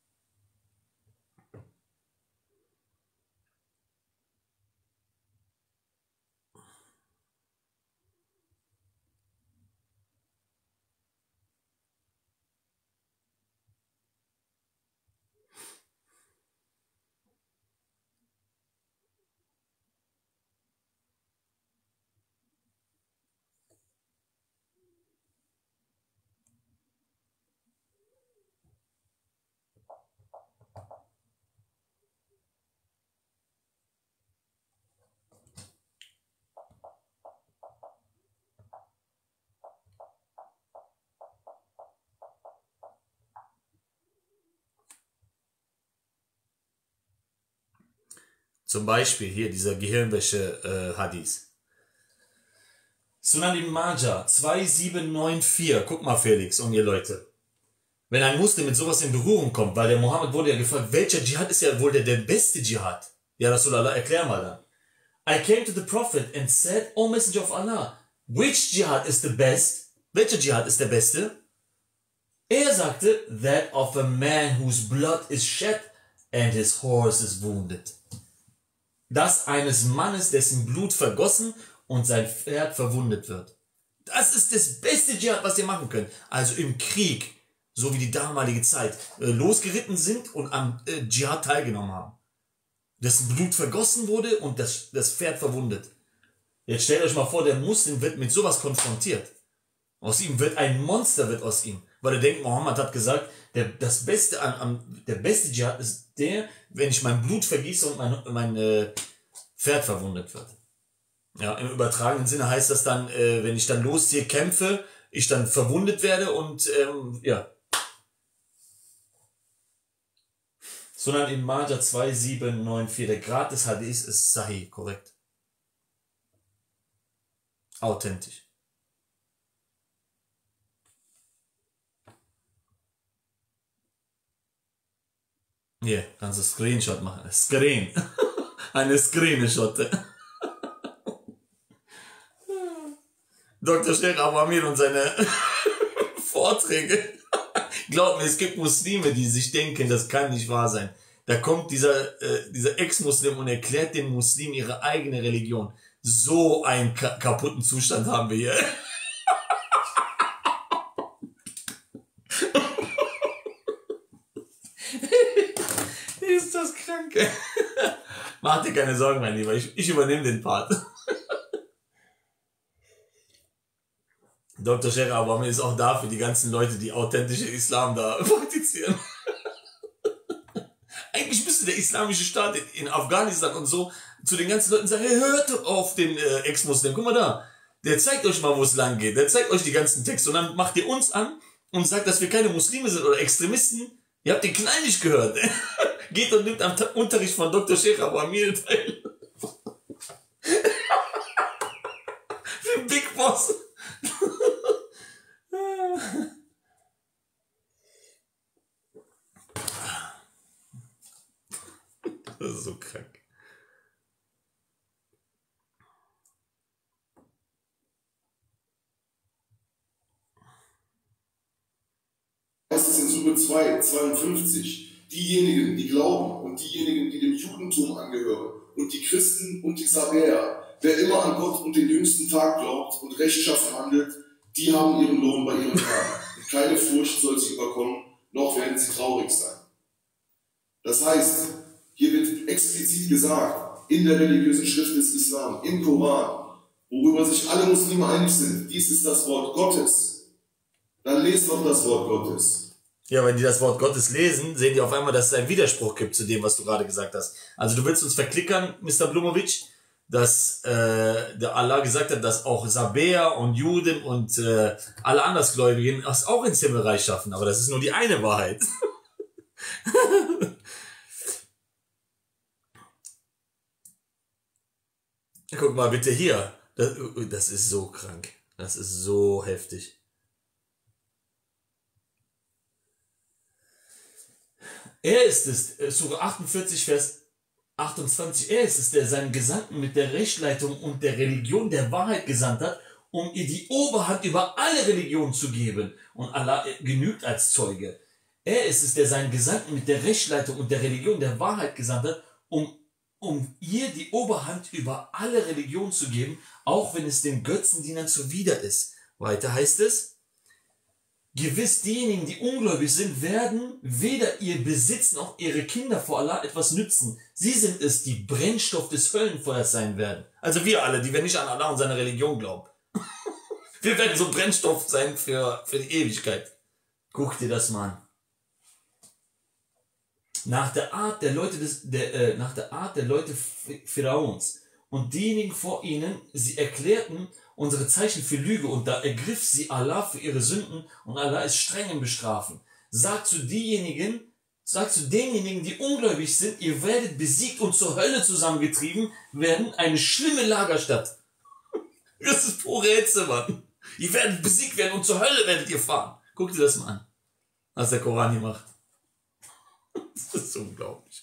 Speaker 1: Zum Beispiel hier dieser Gehirnwäsche-Hadith. Sunan ibn Majah zwei sieben neun vier. Guck mal, Felix und ihr Leute. Wenn ein Muslim mit sowas in Berührung kommt, weil der Mohammed wurde ja gefragt, welcher Dschihad ist ja wohl der, der beste Dschihad? Ja, Rasulallah, erklär mal dann. I came to the Prophet and said, O Messenger of Allah, which Dschihad is the best? Welcher Dschihad ist der beste? Er sagte, that of a man whose blood is shed and his horse is wounded. Das eines Mannes, dessen Blut vergossen und sein Pferd verwundet wird. Das ist das beste Dschihad, was ihr machen könnt. Also im Krieg, so wie die damalige Zeit, losgeritten sind und am Dschihad teilgenommen haben. Dessen Blut vergossen wurde und das, das Pferd verwundet. Jetzt stellt euch mal vor, der Muslim wird mit sowas konfrontiert. Aus ihm wird ein Monster, wird aus ihm. Weil er denkt, Mohammed hat gesagt, der, das Beste an, an, der beste Dschihad ist der, wenn ich mein Blut vergieße und mein, mein äh, Pferd verwundet wird. Ja, im übertragenen Sinne heißt das dann, äh, wenn ich dann losziehe, kämpfe, ich dann verwundet werde und ähm, ja. Sondern in Majah zwei sieben neun vier, der Grad des Hadith ist Sahih, korrekt. Authentisch. Hier, kannst du Screenshot machen. Screen. Eine Screenshot. Doktor Sheikh Abu Amir und seine Vorträge. Glaub mir, es gibt Muslime, die sich denken, das kann nicht wahr sein. Da kommt dieser, äh, dieser Ex-Muslim und erklärt den Muslimen ihre eigene Religion. So einen ka kaputten Zustand haben wir hier. Ist das krank? Mach dir keine Sorgen, mein Lieber. Ich, ich übernehme den Part. Doktor Sheikh Abu ist auch da für die ganzen Leute, die authentische Islam da praktizieren. Eigentlich müsste der islamische Staat in, in Afghanistan und so zu den ganzen Leuten sagen, hey, hört auf den äh, Ex-Muslim, guck mal da. Der zeigt euch mal, wo es lang geht. Der zeigt euch die ganzen Texte und dann macht ihr uns an und sagt, dass wir keine Muslime sind oder Extremisten. Ihr habt den Knall nicht gehört. Geht und nimmt am Unterricht von Doktor Sheikh Abu Amir teil. Wie Big Boss. Das ist so krank.
Speaker 2: Heißt es in Sure zwei, zweiundfünfzig, diejenigen, die glauben und diejenigen, die dem Judentum angehören und die Christen und die Sabäer, wer immer an Gott und den jüngsten Tag glaubt und rechtschaffen handelt, die haben ihren Lohn bei ihrem Herrn. Und keine Furcht soll sie überkommen, noch werden sie traurig sein. Das heißt, hier wird explizit gesagt, in der religiösen Schrift des Islam, im Koran, worüber sich alle Muslime einig sind, dies ist das Wort Gottes. Dann lest doch das Wort Gottes.
Speaker 1: Ja, wenn die das Wort Gottes lesen, sehen die auf einmal, dass es einen Widerspruch gibt zu dem, was du gerade gesagt hast. Also du willst uns verklickern, Mister Blumowitsch, dass äh, der Allah gesagt hat, dass auch Sabäer und Juden und äh, alle Andersgläubigen es auch ins Himmelreich schaffen. Aber das ist nur die eine Wahrheit. Guck mal bitte hier. Das, das ist so krank. Das ist so heftig. Er ist es, Sure achtundvierzig, Vers achtundzwanzig, er ist es, der seinen Gesandten mit der Rechtsleitung und der Religion der Wahrheit gesandt hat, um ihr die Oberhand über alle Religionen zu geben. Und Allah genügt als Zeuge. Er ist es, der seinen Gesandten mit der Rechtsleitung und der Religion der Wahrheit gesandt hat, um, um ihr die Oberhand über alle Religionen zu geben, auch wenn es den Götzendienern zuwider ist. Weiter heißt es, gewiss diejenigen, die ungläubig sind, werden weder ihr Besitz noch ihre Kinder vor Allah etwas nützen. Sie sind es, die Brennstoff des Höllenfeuers sein werden. Also wir alle, die wir nicht an Allah und seine Religion glauben. Wir werden so Brennstoff sein für, für die Ewigkeit. Guck dir das mal an. Nach der Art der Leute des, der, äh, nach der Art der Leute Pharaons und diejenigen vor ihnen, sie erklärten unsere Zeichen für Lüge und da ergriff sie Allah für ihre Sünden und Allah ist streng im Bestrafen. Sag zu diejenigen, sag zu denjenigen, die ungläubig sind, ihr werdet besiegt und zur Hölle zusammengetrieben werden, eine schlimme Lagerstadt. Das ist pure Hetze, Mann. Ihr werdet besiegt werden und zur Hölle werdet ihr fahren. Guck dir das mal an, was der Koran hier macht. Das ist unglaublich.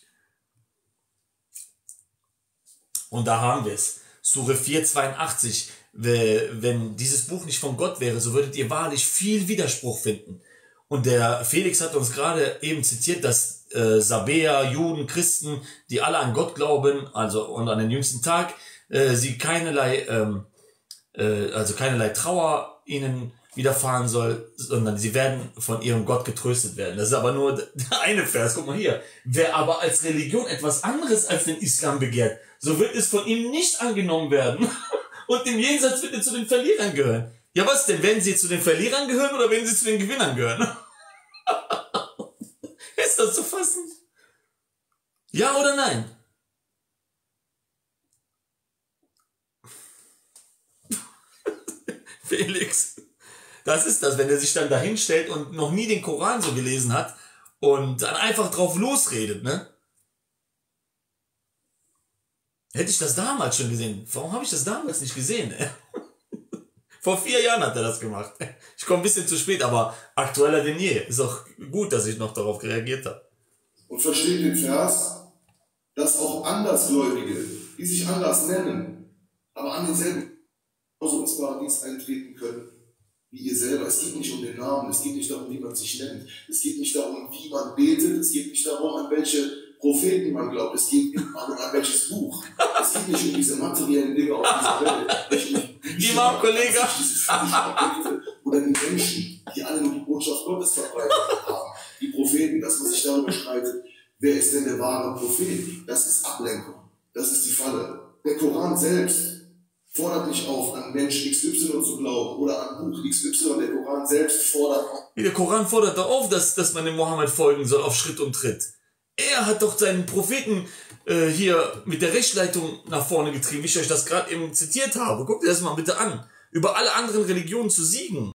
Speaker 1: Und da haben wir es. Sure vier, zweiundachtzig. Wenn dieses Buch nicht von Gott wäre, so würdet ihr wahrlich viel Widerspruch finden. Und der Felix hat uns gerade eben zitiert, dass äh, Sabäer, Juden, Christen, die alle an Gott glauben, also und an den jüngsten Tag, äh, sie keinerlei, ähm, äh, also keinerlei Trauer ihnen widerfahren soll, sondern sie werden von ihrem Gott getröstet werden. Das ist aber nur der eine Vers. Guck mal hier. Wer aber als Religion etwas anderes als den Islam begehrt, so wird es von ihm nicht angenommen werden. Und im Jenseits wird er zu den Verlierern gehören. Ja, was denn? Werden sie zu den Verlierern gehören oder werden sie zu den Gewinnern gehören? Ist das zu fassen? Ja oder nein? Felix, das ist das, wenn er sich dann dahin stellt und noch nie den Koran so gelesen hat und dann einfach drauf losredet, ne? Hätte ich das damals schon gesehen. Warum habe ich das damals nicht gesehen? Ey? Vor vier Jahren hat er das gemacht. Ich komme ein bisschen zu spät, aber aktueller denn je. Ist auch gut, dass ich noch darauf reagiert habe.
Speaker 2: Und versteht den Vers, dass auch Andersgläubige, die sich anders nennen, aber an denselben genauso ins Paradies eintreten können wie ihr selber. Es geht nicht um den Namen, es geht nicht darum, wie man sich nennt. Es geht nicht darum, wie man betet, es geht nicht darum, an welche Propheten man glaubt, es geht nicht um an welches Buch. Es geht nicht um diese materiellen Dinge auf dieser Welt. Nicht um Bücher,
Speaker 1: Imam, Kollege.
Speaker 2: Oder die Menschen, die alle nur die Botschaft Gottes verbreitet haben. Die Propheten, dass man sich darüber streitet, wer ist denn der wahre Prophet? Das ist Ablenkung. Das ist die Falle. Der Koran selbst fordert nicht auf, an Mensch X Y zu glauben oder an Buch X Y. Der Koran selbst fordert auf.
Speaker 1: Der Koran fordert doch auf, dass, dass man dem Mohammed folgen soll auf Schritt und Tritt. Er hat doch seinen Propheten äh, hier mit der Rechtsleitung nach vorne getrieben, wie ich euch das gerade eben zitiert habe. Guckt ihr das mal bitte an. Über alle anderen Religionen zu siegen.